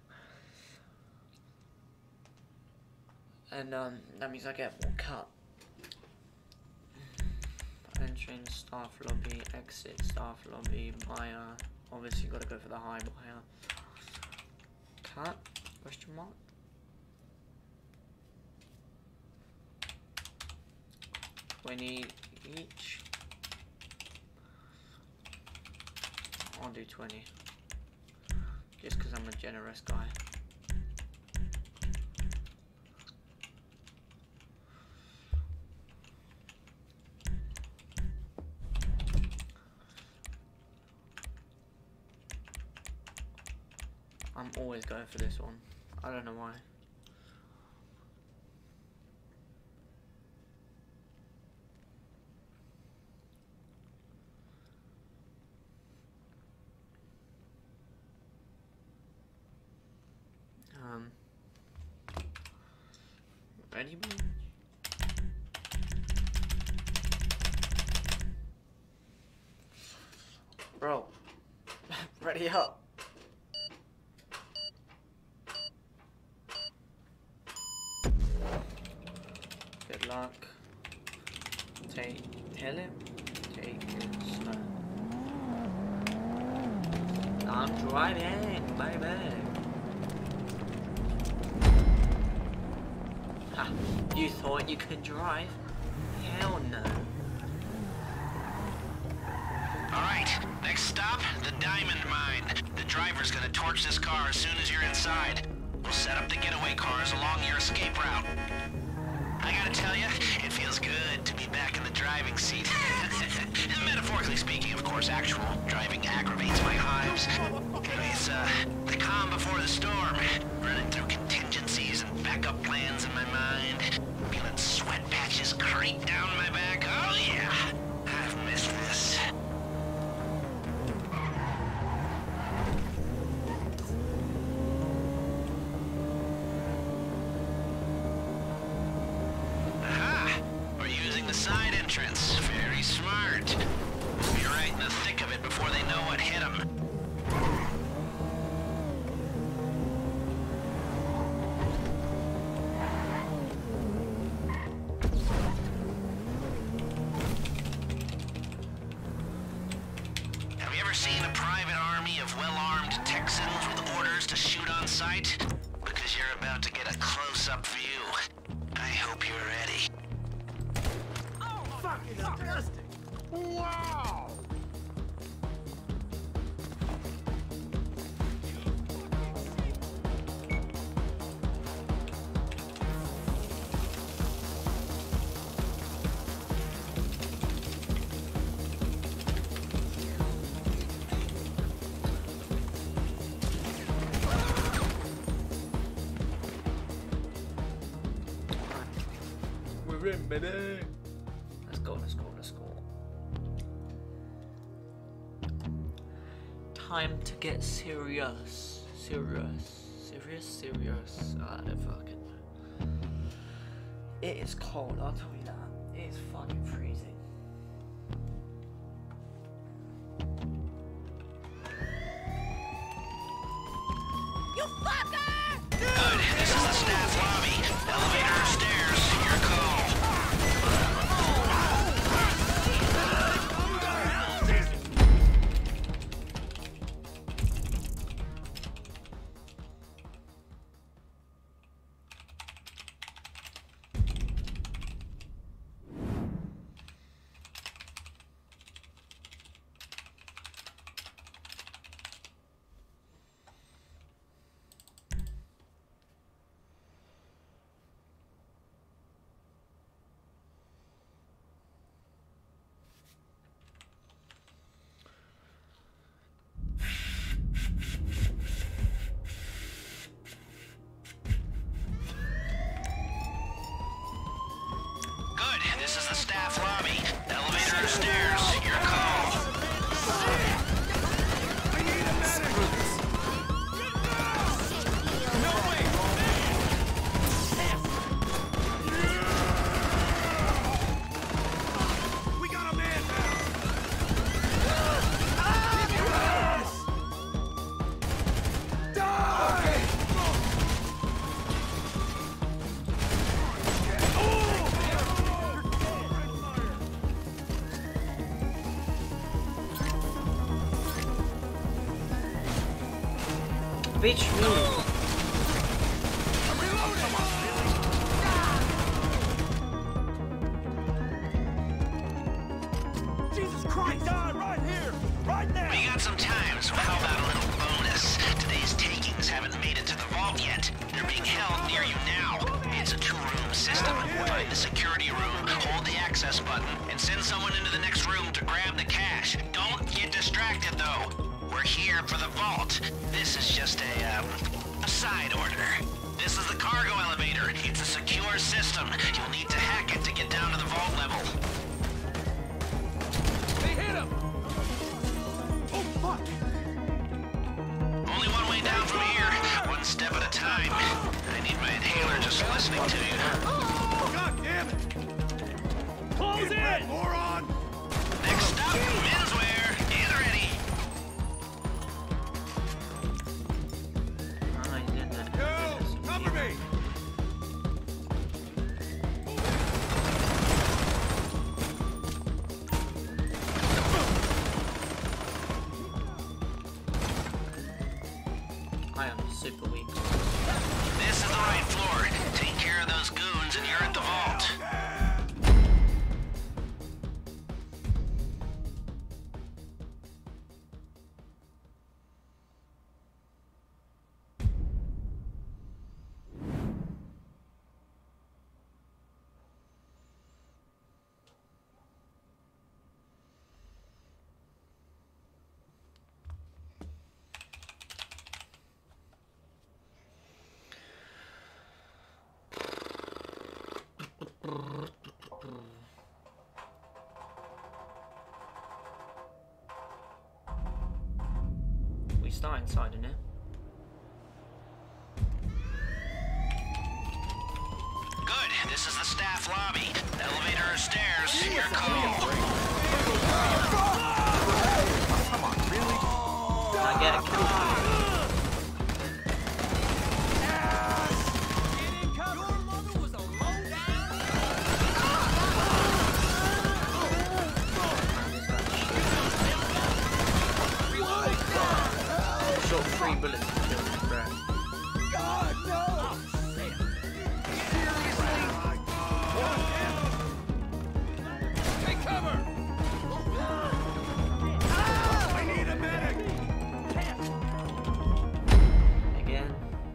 And um, that means I get more cut. Entering staff lobby, exit staff lobby, buyer. Obviously gotta go for the high buyer. Cut? Question mark? twenty each. I'll do twenty. Just because I'm a generous guy. always go for this one. I don't know why. Um, ready, bitch? Bro, ready up. Good luck. Take, tell him, take it slow. I'm driving, baby. Ha, you thought you could drive? Hell no. Alright, next stop, the diamond mine. The driver's gonna torch this car as soon as you're inside. We'll set up the getaway cars along your escape route. I gotta tell you, it feels good to be back in the driving seat. Metaphorically speaking, of course, actual driving aggravates my hives. Anyways, uh, the calm before the storm. Running through contingencies and backup plans in my mind. Feeling sweat patches creep down my back. Oh yeah, I've missed this. Aha! We're using the side entrance. Very smart. Be right in the thick of it before they know what hit them. Have you ever seen a private army of well-armed Texans with orders to shoot on sight? Because you're about to get a close-up view. I hope you're ready. Oh, fucking disgusting! Wow! We're in, baby! Let's go, let's go, let's go. Time to get serious. Serious. Serious, serious. I don't fucking know. It is cold, I'll tell you that. It is fucking freezing. You fucker! Good. This is the staff lobby. Elevator or stairs, your call. Good. This is the staff lobby. Elevator or stairs, your call. We got a man now! Die! Bitch, move. Jesus Christ! Die right here! Right there! We got some time, so how about a little bonus? Today's takings haven't made it to the vault yet. They're being held near you now. It's a two-room system. Find the security room, hold the access button, and send someone into the next room to grab the cash. Don't get distracted, though. We're here for the vault. This is just a, um, a side order. This is the cargo elevator. It's a secure system. You'll need to hack it to get down to the vault level. They hit him! Oh, fuck! Only one way down from here. One step at a time. I need my inhaler just listening to you. God damn it! Close in! Moron! Next stop, menswear. Get ready. Oh, I did that. Yo, cover me! I am super weak. This is the right floor. Take care of those goons and you're at the vault. We start inside, innit? Good. This is the staff lobby. Elevator or stairs. Your call. Can I get a kill? Shot three bullets to kill this brat. God, no! Take cover! I need a medic! Again.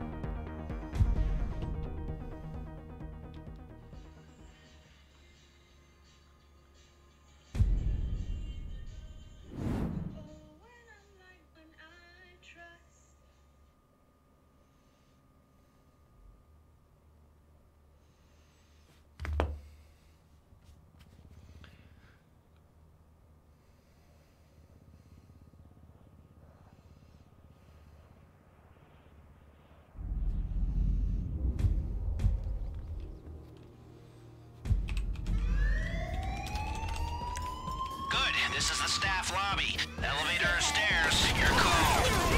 Good. This is the staff lobby. Elevator or stairs. Your call.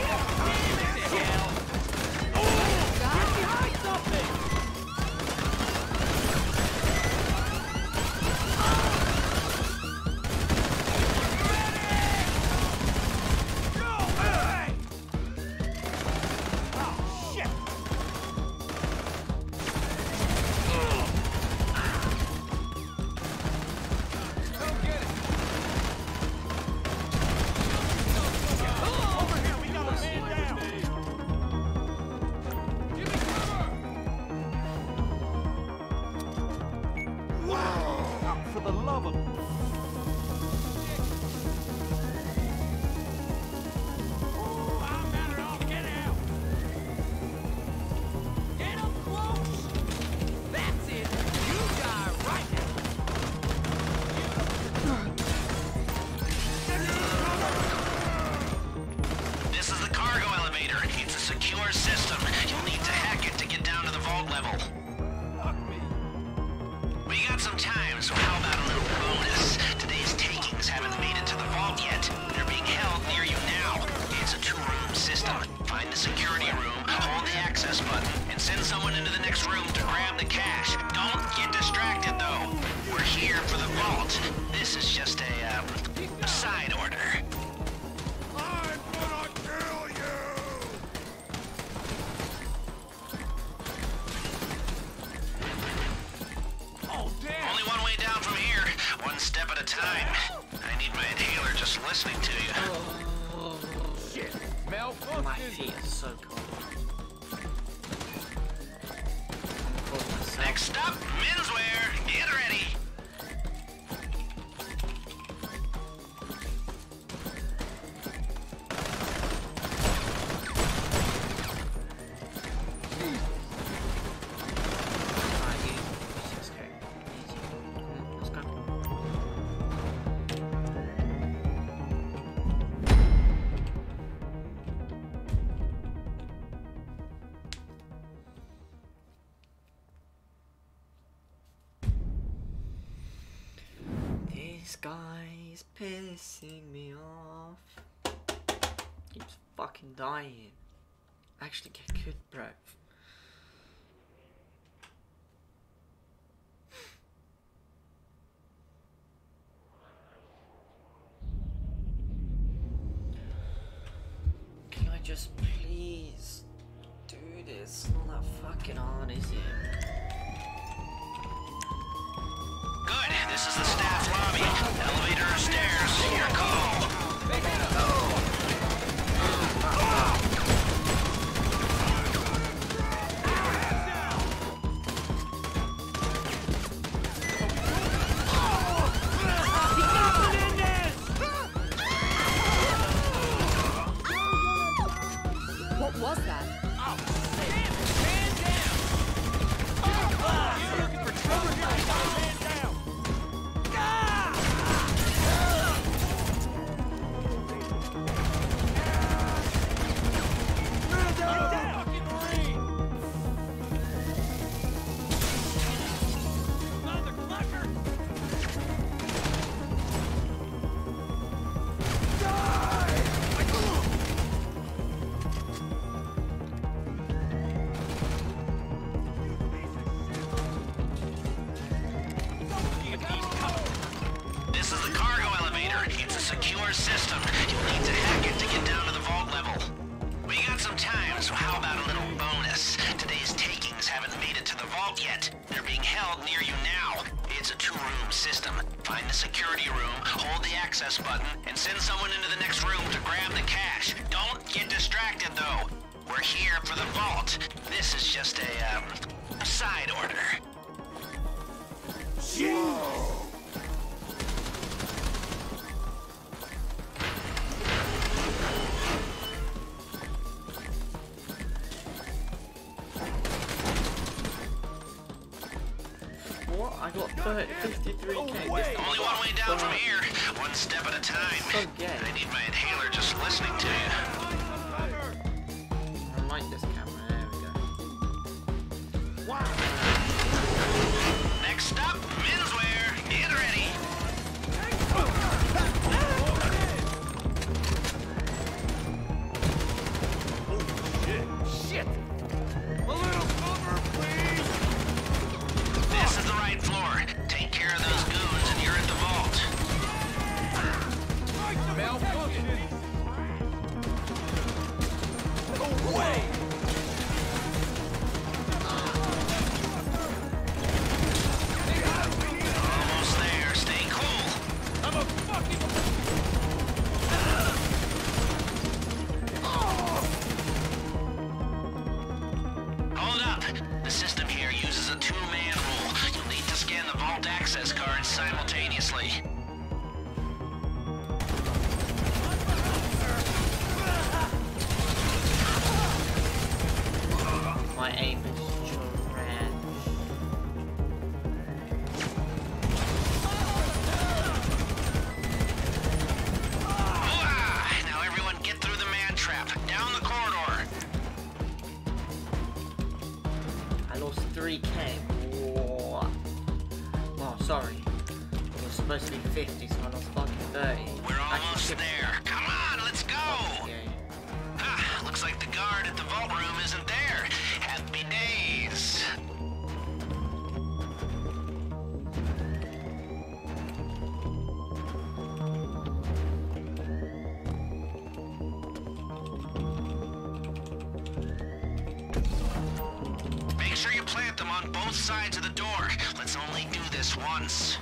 For the love of... This is the cargo elevator. It's a secure system. You'll need to hack it to get down to the vault level. We got some time, so how about a little bonus? Today's takings haven't made it to the vault yet. They're being held near you now. It's a two-room system. Find the security room, hold the access button, and send someone into the next room to grab the cash. Don't get distracted, though. We're here for the vault. This is just a, um, a side order. I'm gonna kill you! Oh, damn! Only one way down from here. One step at a time. I need my inhaler just listening to you. Shit! My Malfunction! feet are so cold. Next stop, menswear. Get ready. This guy is pissing me off. Keeps fucking dying. Actually get good breath. Can I just please do this? Not that fucking hard, is it? Good. This is the staff lobby. Elevator or stairs. Your call. What was that? This is the cargo elevator. It's a secure system. You'll need to hack it to get down to the vault level. We got some time, so how about a little bonus? Today's takings haven't made it to the vault yet. They're being held near you now. It's a two-room system. Find the security room, hold the access button, and send someone into the next room to grab the cash. Don't get distracted, though. We're here for the vault. This is just a, um, a side order. What? I got thirty, fifty-three K. Only one way down from here. One step at a time. So gay. I need my inhaler just listening to you. I like this camera. There we go. Next stop, menswear. Get ready. Shit! A little cover, please! This is the right floor. Take care of those goons and you're at the vault. Malfunction! No way! Almost there. Stay cool. I'm a fucking... Hold up. The system here uses a two-man rule. You'll need to scan the vault access cards simultaneously. My aim is trash. Ah, now everyone get through the man trap. Down the corridor. I lost three K. What? Oh, sorry. It was supposed to be fifty, so I lost fucking thirty. We're almost there. Come on, let's go. Yeah. Ah, looks like the guard at the vault room isn't there. Happy days. Make sure you plant them on both sides of the door. Let's only do this once.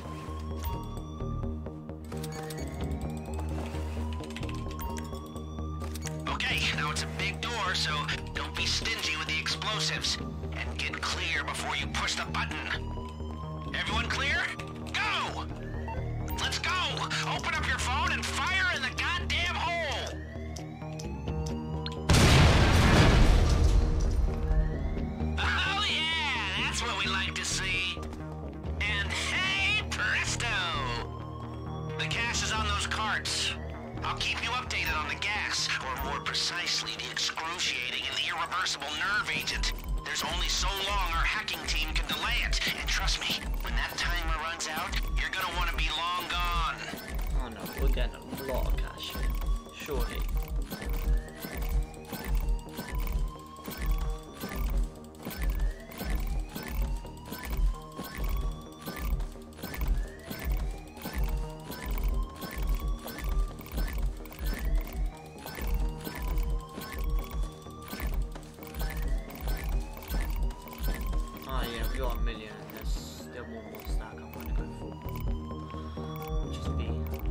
Okay, now it's a big door, so don't be stingy with the explosives. And get clear before you push the button. Everyone clear? Go! Let's go! Open up your phone and fire in the goddamn hole! Oh yeah, that's what we like to see. And hey, presto! The cash is on those carts. I'll keep you updated on the gas, or more precisely, the excruciating and irreversible nerve agent. There's There's only so long our hacking team can delay it. And trust me, when that timer runs out, you're gonna want to be long gone. Oh no, we're getting a lot of cash. Surely. Oh yeah, we got a million and there's still one more stack I'm going to go for. Which is B.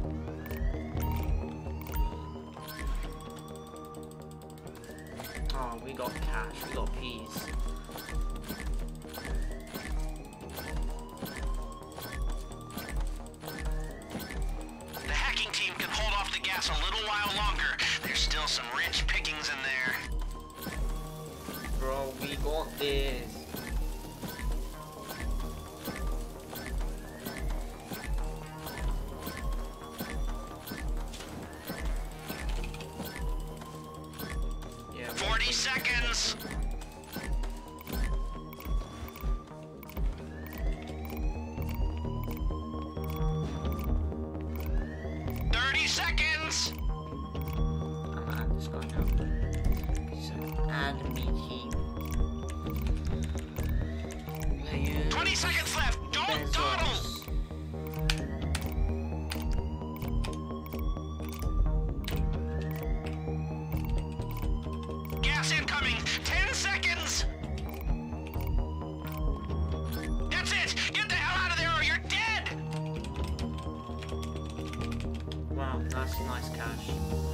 Oh, we got cash, we got peas. The hacking team can hold off the gas a little while longer. There's still some rich pickings in there. Bro, we got this. forty seconds. thirty seconds. I'm gonna add this guy now. So add me team. Players. twenty seconds left. Don't dawdle. Gas incoming. ten seconds. That's it. Get the hell out of there or you're dead. Wow, that's nice cash.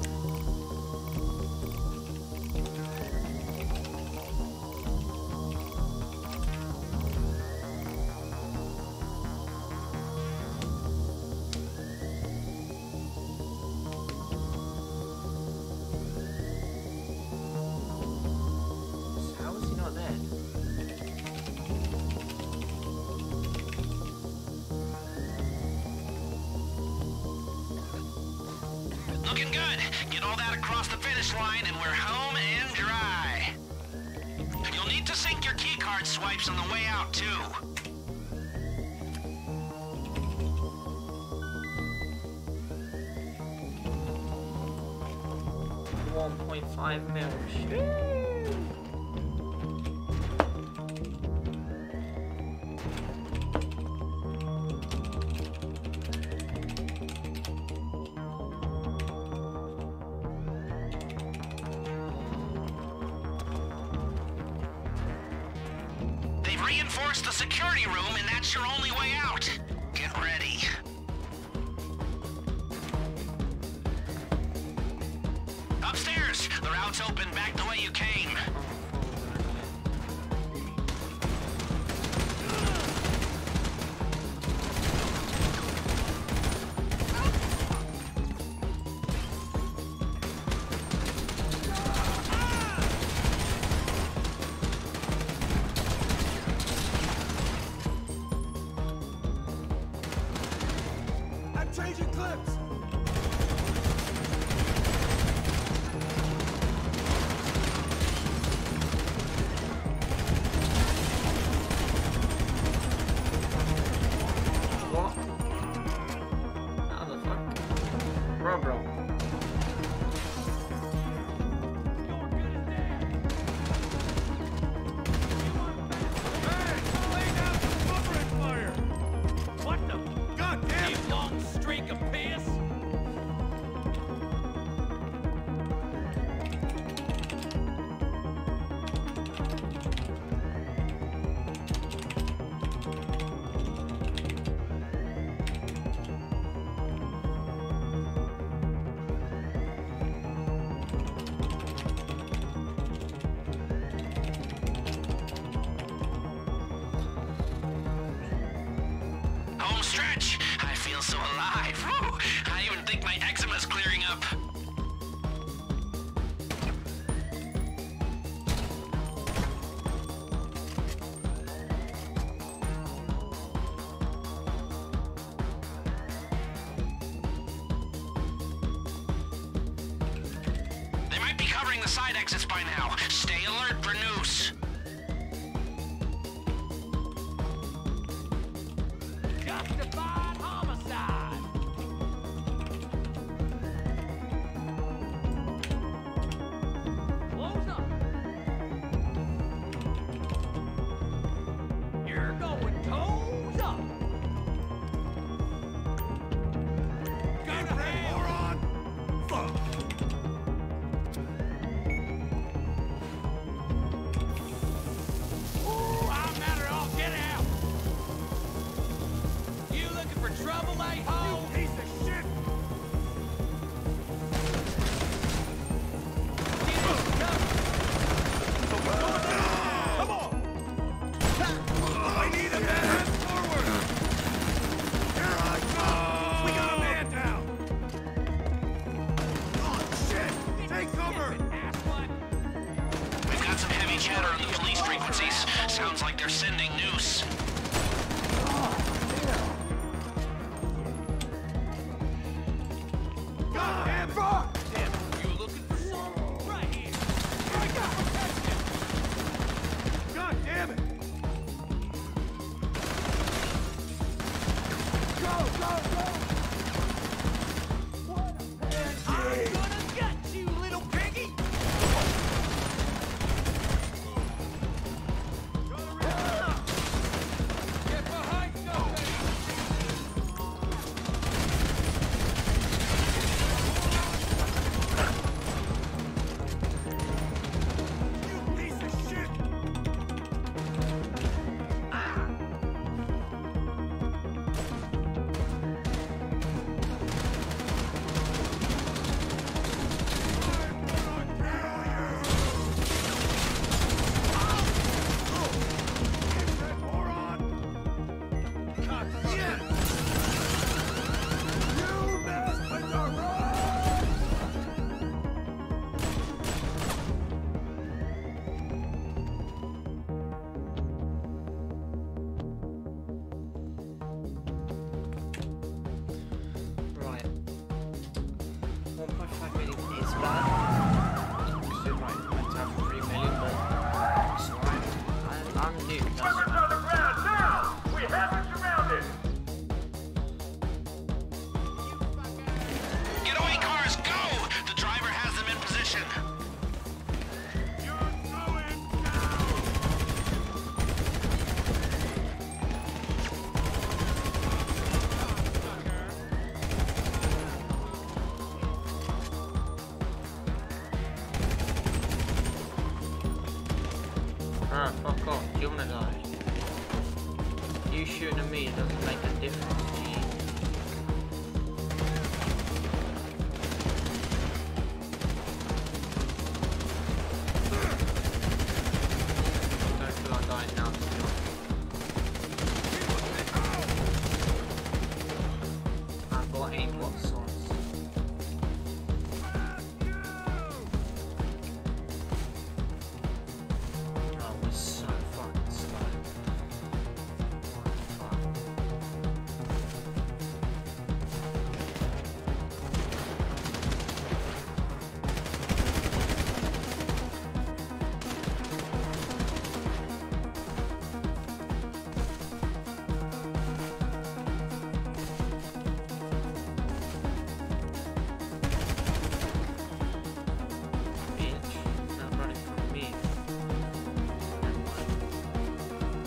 How is he not there? Looking good. Get all that across the finish line and we're home and dry. You'll need to sync your keycard swipes on the way out too. one point five mil. They've reinforced the security room and that's your only way out. Get ready. Upstairs! The route's open back the way you came. I'm changing clips. What? How the fuck? Bro, bro. Lay down some cover and fire. What the goddamn you long streak of piss? Home stretch. I feel so alive. Woo! I even think my eczema's clearing up. They might be covering the side exits by now. Stay alert for noose. Justified homicide. Close up. You're going toes up. Got a hand. Moron. Fuck. Ooh, I'm at it all. Get out. You looking for trouble, a-hole? You piece of shit. Come on! I need a man forward! Here I come! We got a man down! Oh, shit! Take cover! We've got some heavy chatter on the police frequencies. Sounds like they're sending noose. God damn fuck! Damn, you looking for something? Right here! I got protection! God damn it! Go, go, go! I'm gonna get you, little piggy! Get behind something! You piece of shit! Right. one point five million is bad. So right, I'm meant to have three million, but it's alright. I- I'm new. That's on the ground now! We have it surrounded! Getaway cars, go! The driver has them in position. You're going down! Ah, fuck off. You're gonna die. You shooting at me doesn't make a difference, G. Don't feel like dying now, still. I've got aimbot slots. Oh, we're so fucking slow. What the fuck? Bitch, not running from me. Never mind.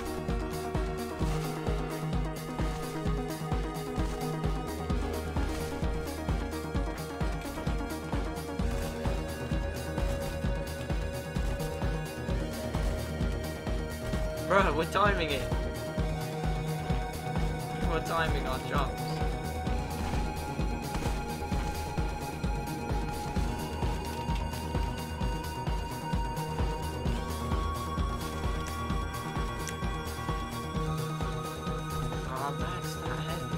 Bro, we're timing it. We're timing our jumps. Our back's not heavy.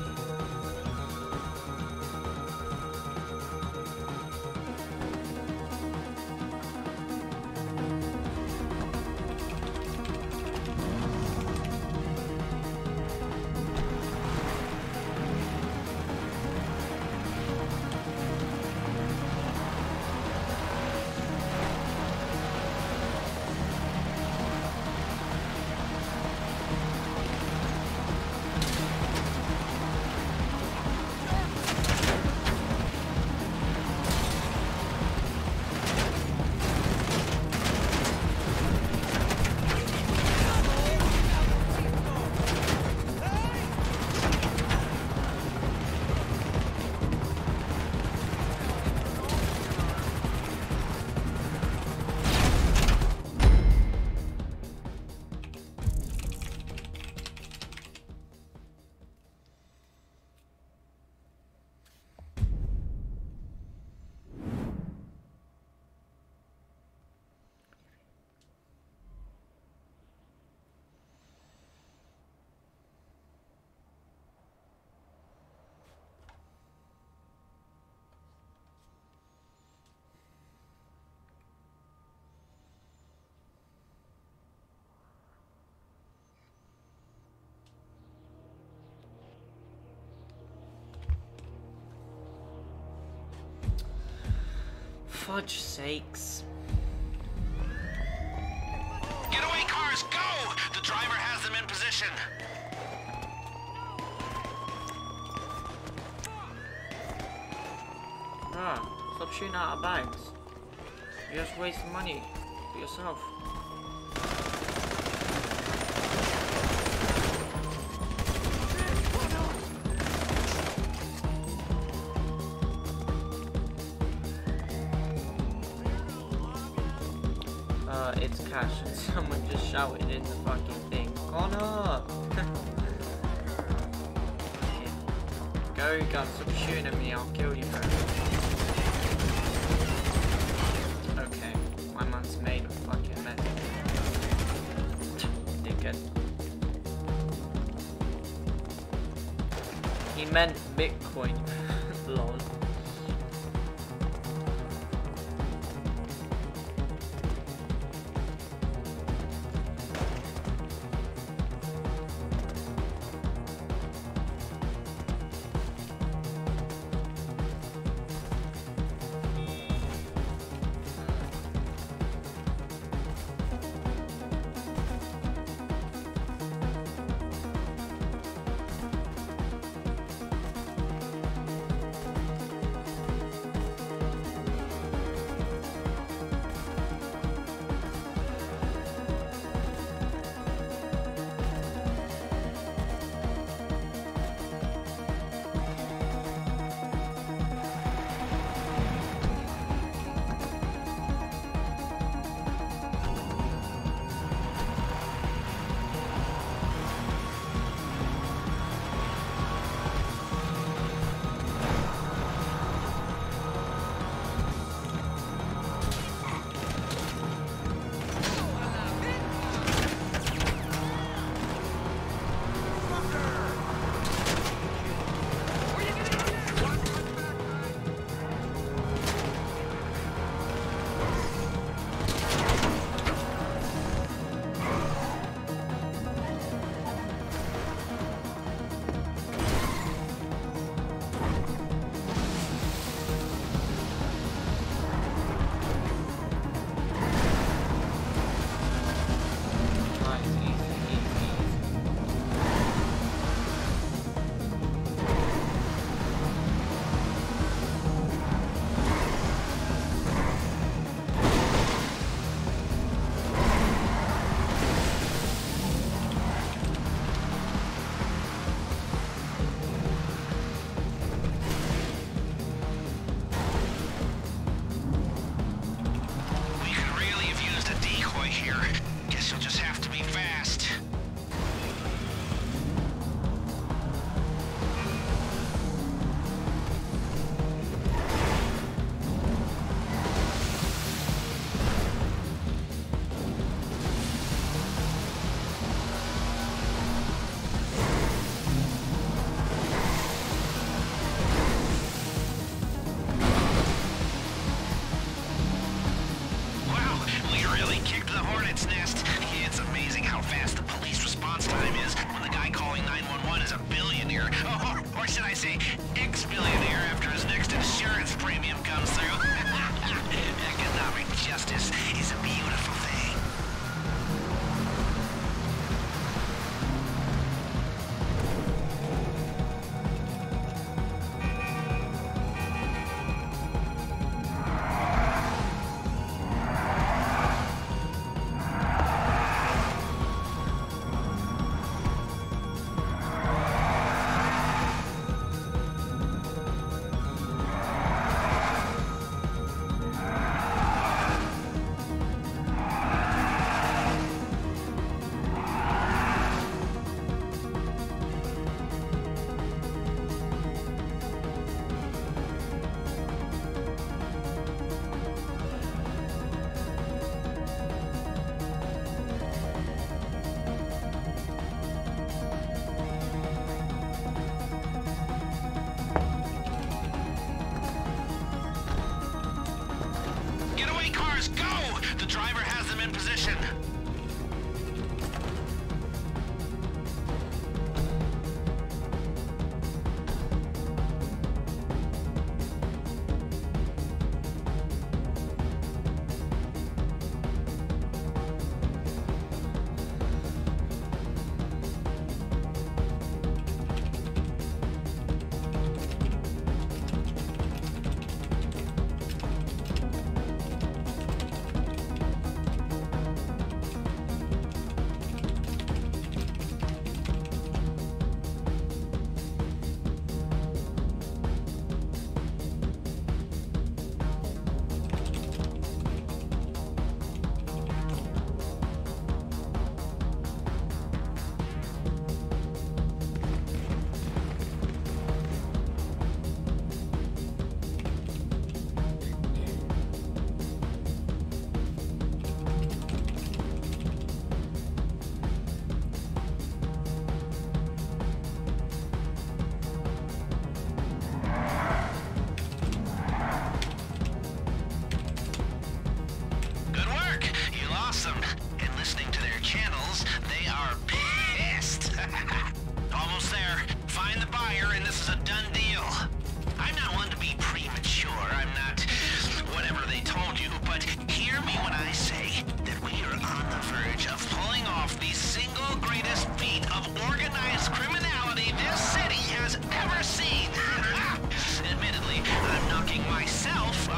fudge sakes. Getaway cars, go! The driver has them in position. Ah, stop shooting out of bags. You're just wasting money for yourself. Uh, it's Cash and someone just shouted in the fucking thing. Connor! Go, gun, stop shooting at me, I'll kill you, bro. Okay, my man's made a fucking mess. Dickhead. He meant Bitcoin. Lol.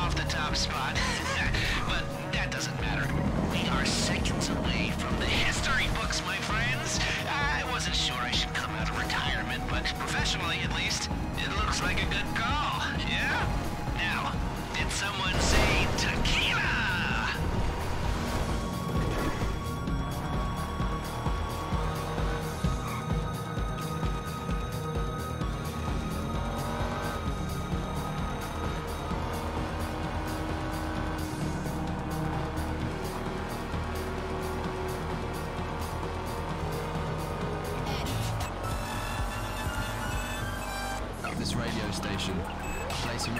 off the top spot. But that doesn't matter. We are seconds away from the history books, my friends. I wasn't sure I should come out of retirement, but professionally at least, it looks like a good call, yeah? Now, did someone say tequila? This radio station, placing.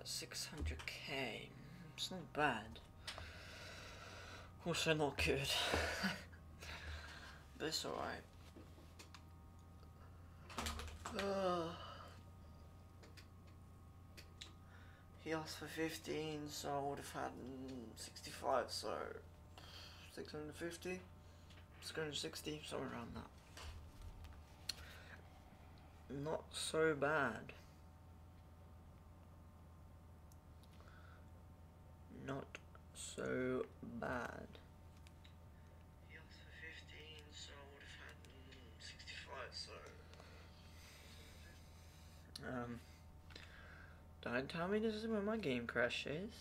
six hundred K. It's not bad. Also not good. But it's alright. Uh, he asked for fifteen, so I would have had sixty-five, so six hundred fifty, six hundred sixty, somewhere around that. Not so bad. Not so bad. He asked for fifteen, so I would have had sixty-five, so... Um, don't tell me this is where my game crashes.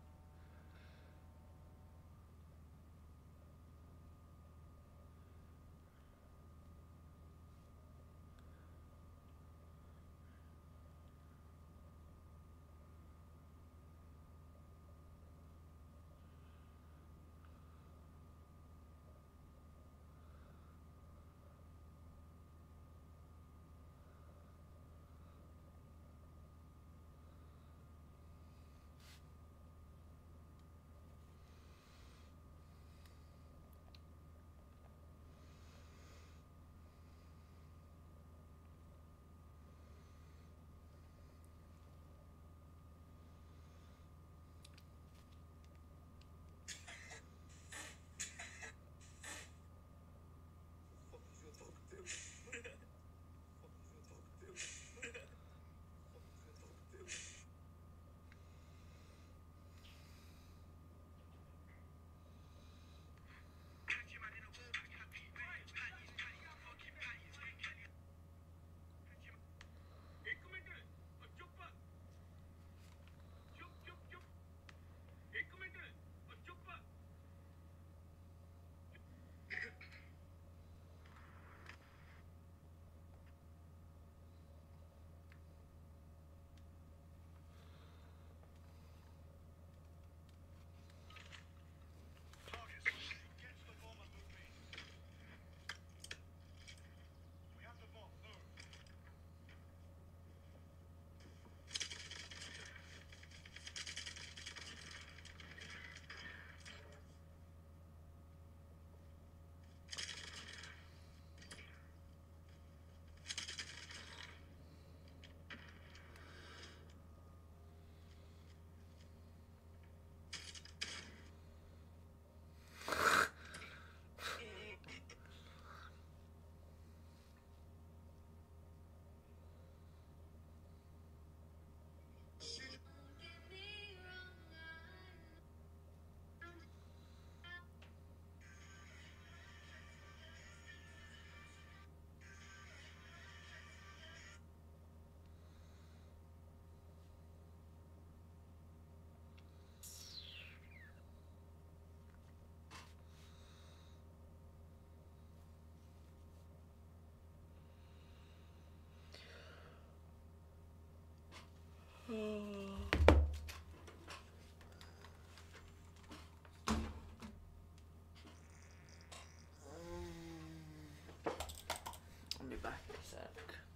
I'll be back in a sec.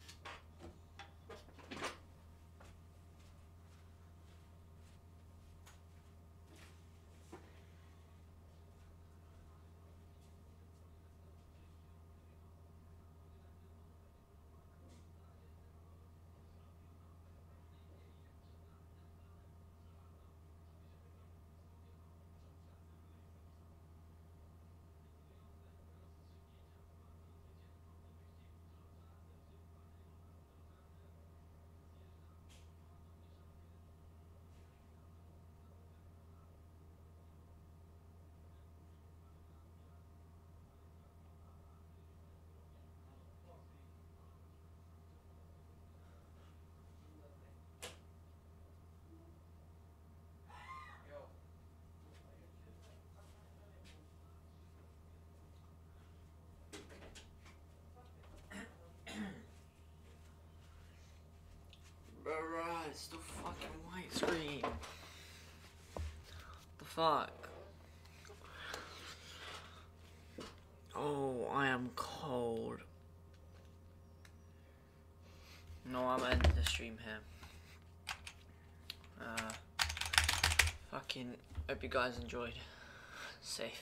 Bruh, it's the fucking white screen. The fuck? Oh, I am cold. No, I'm ending the stream here. Uh, fucking hope you guys enjoyed. Safe.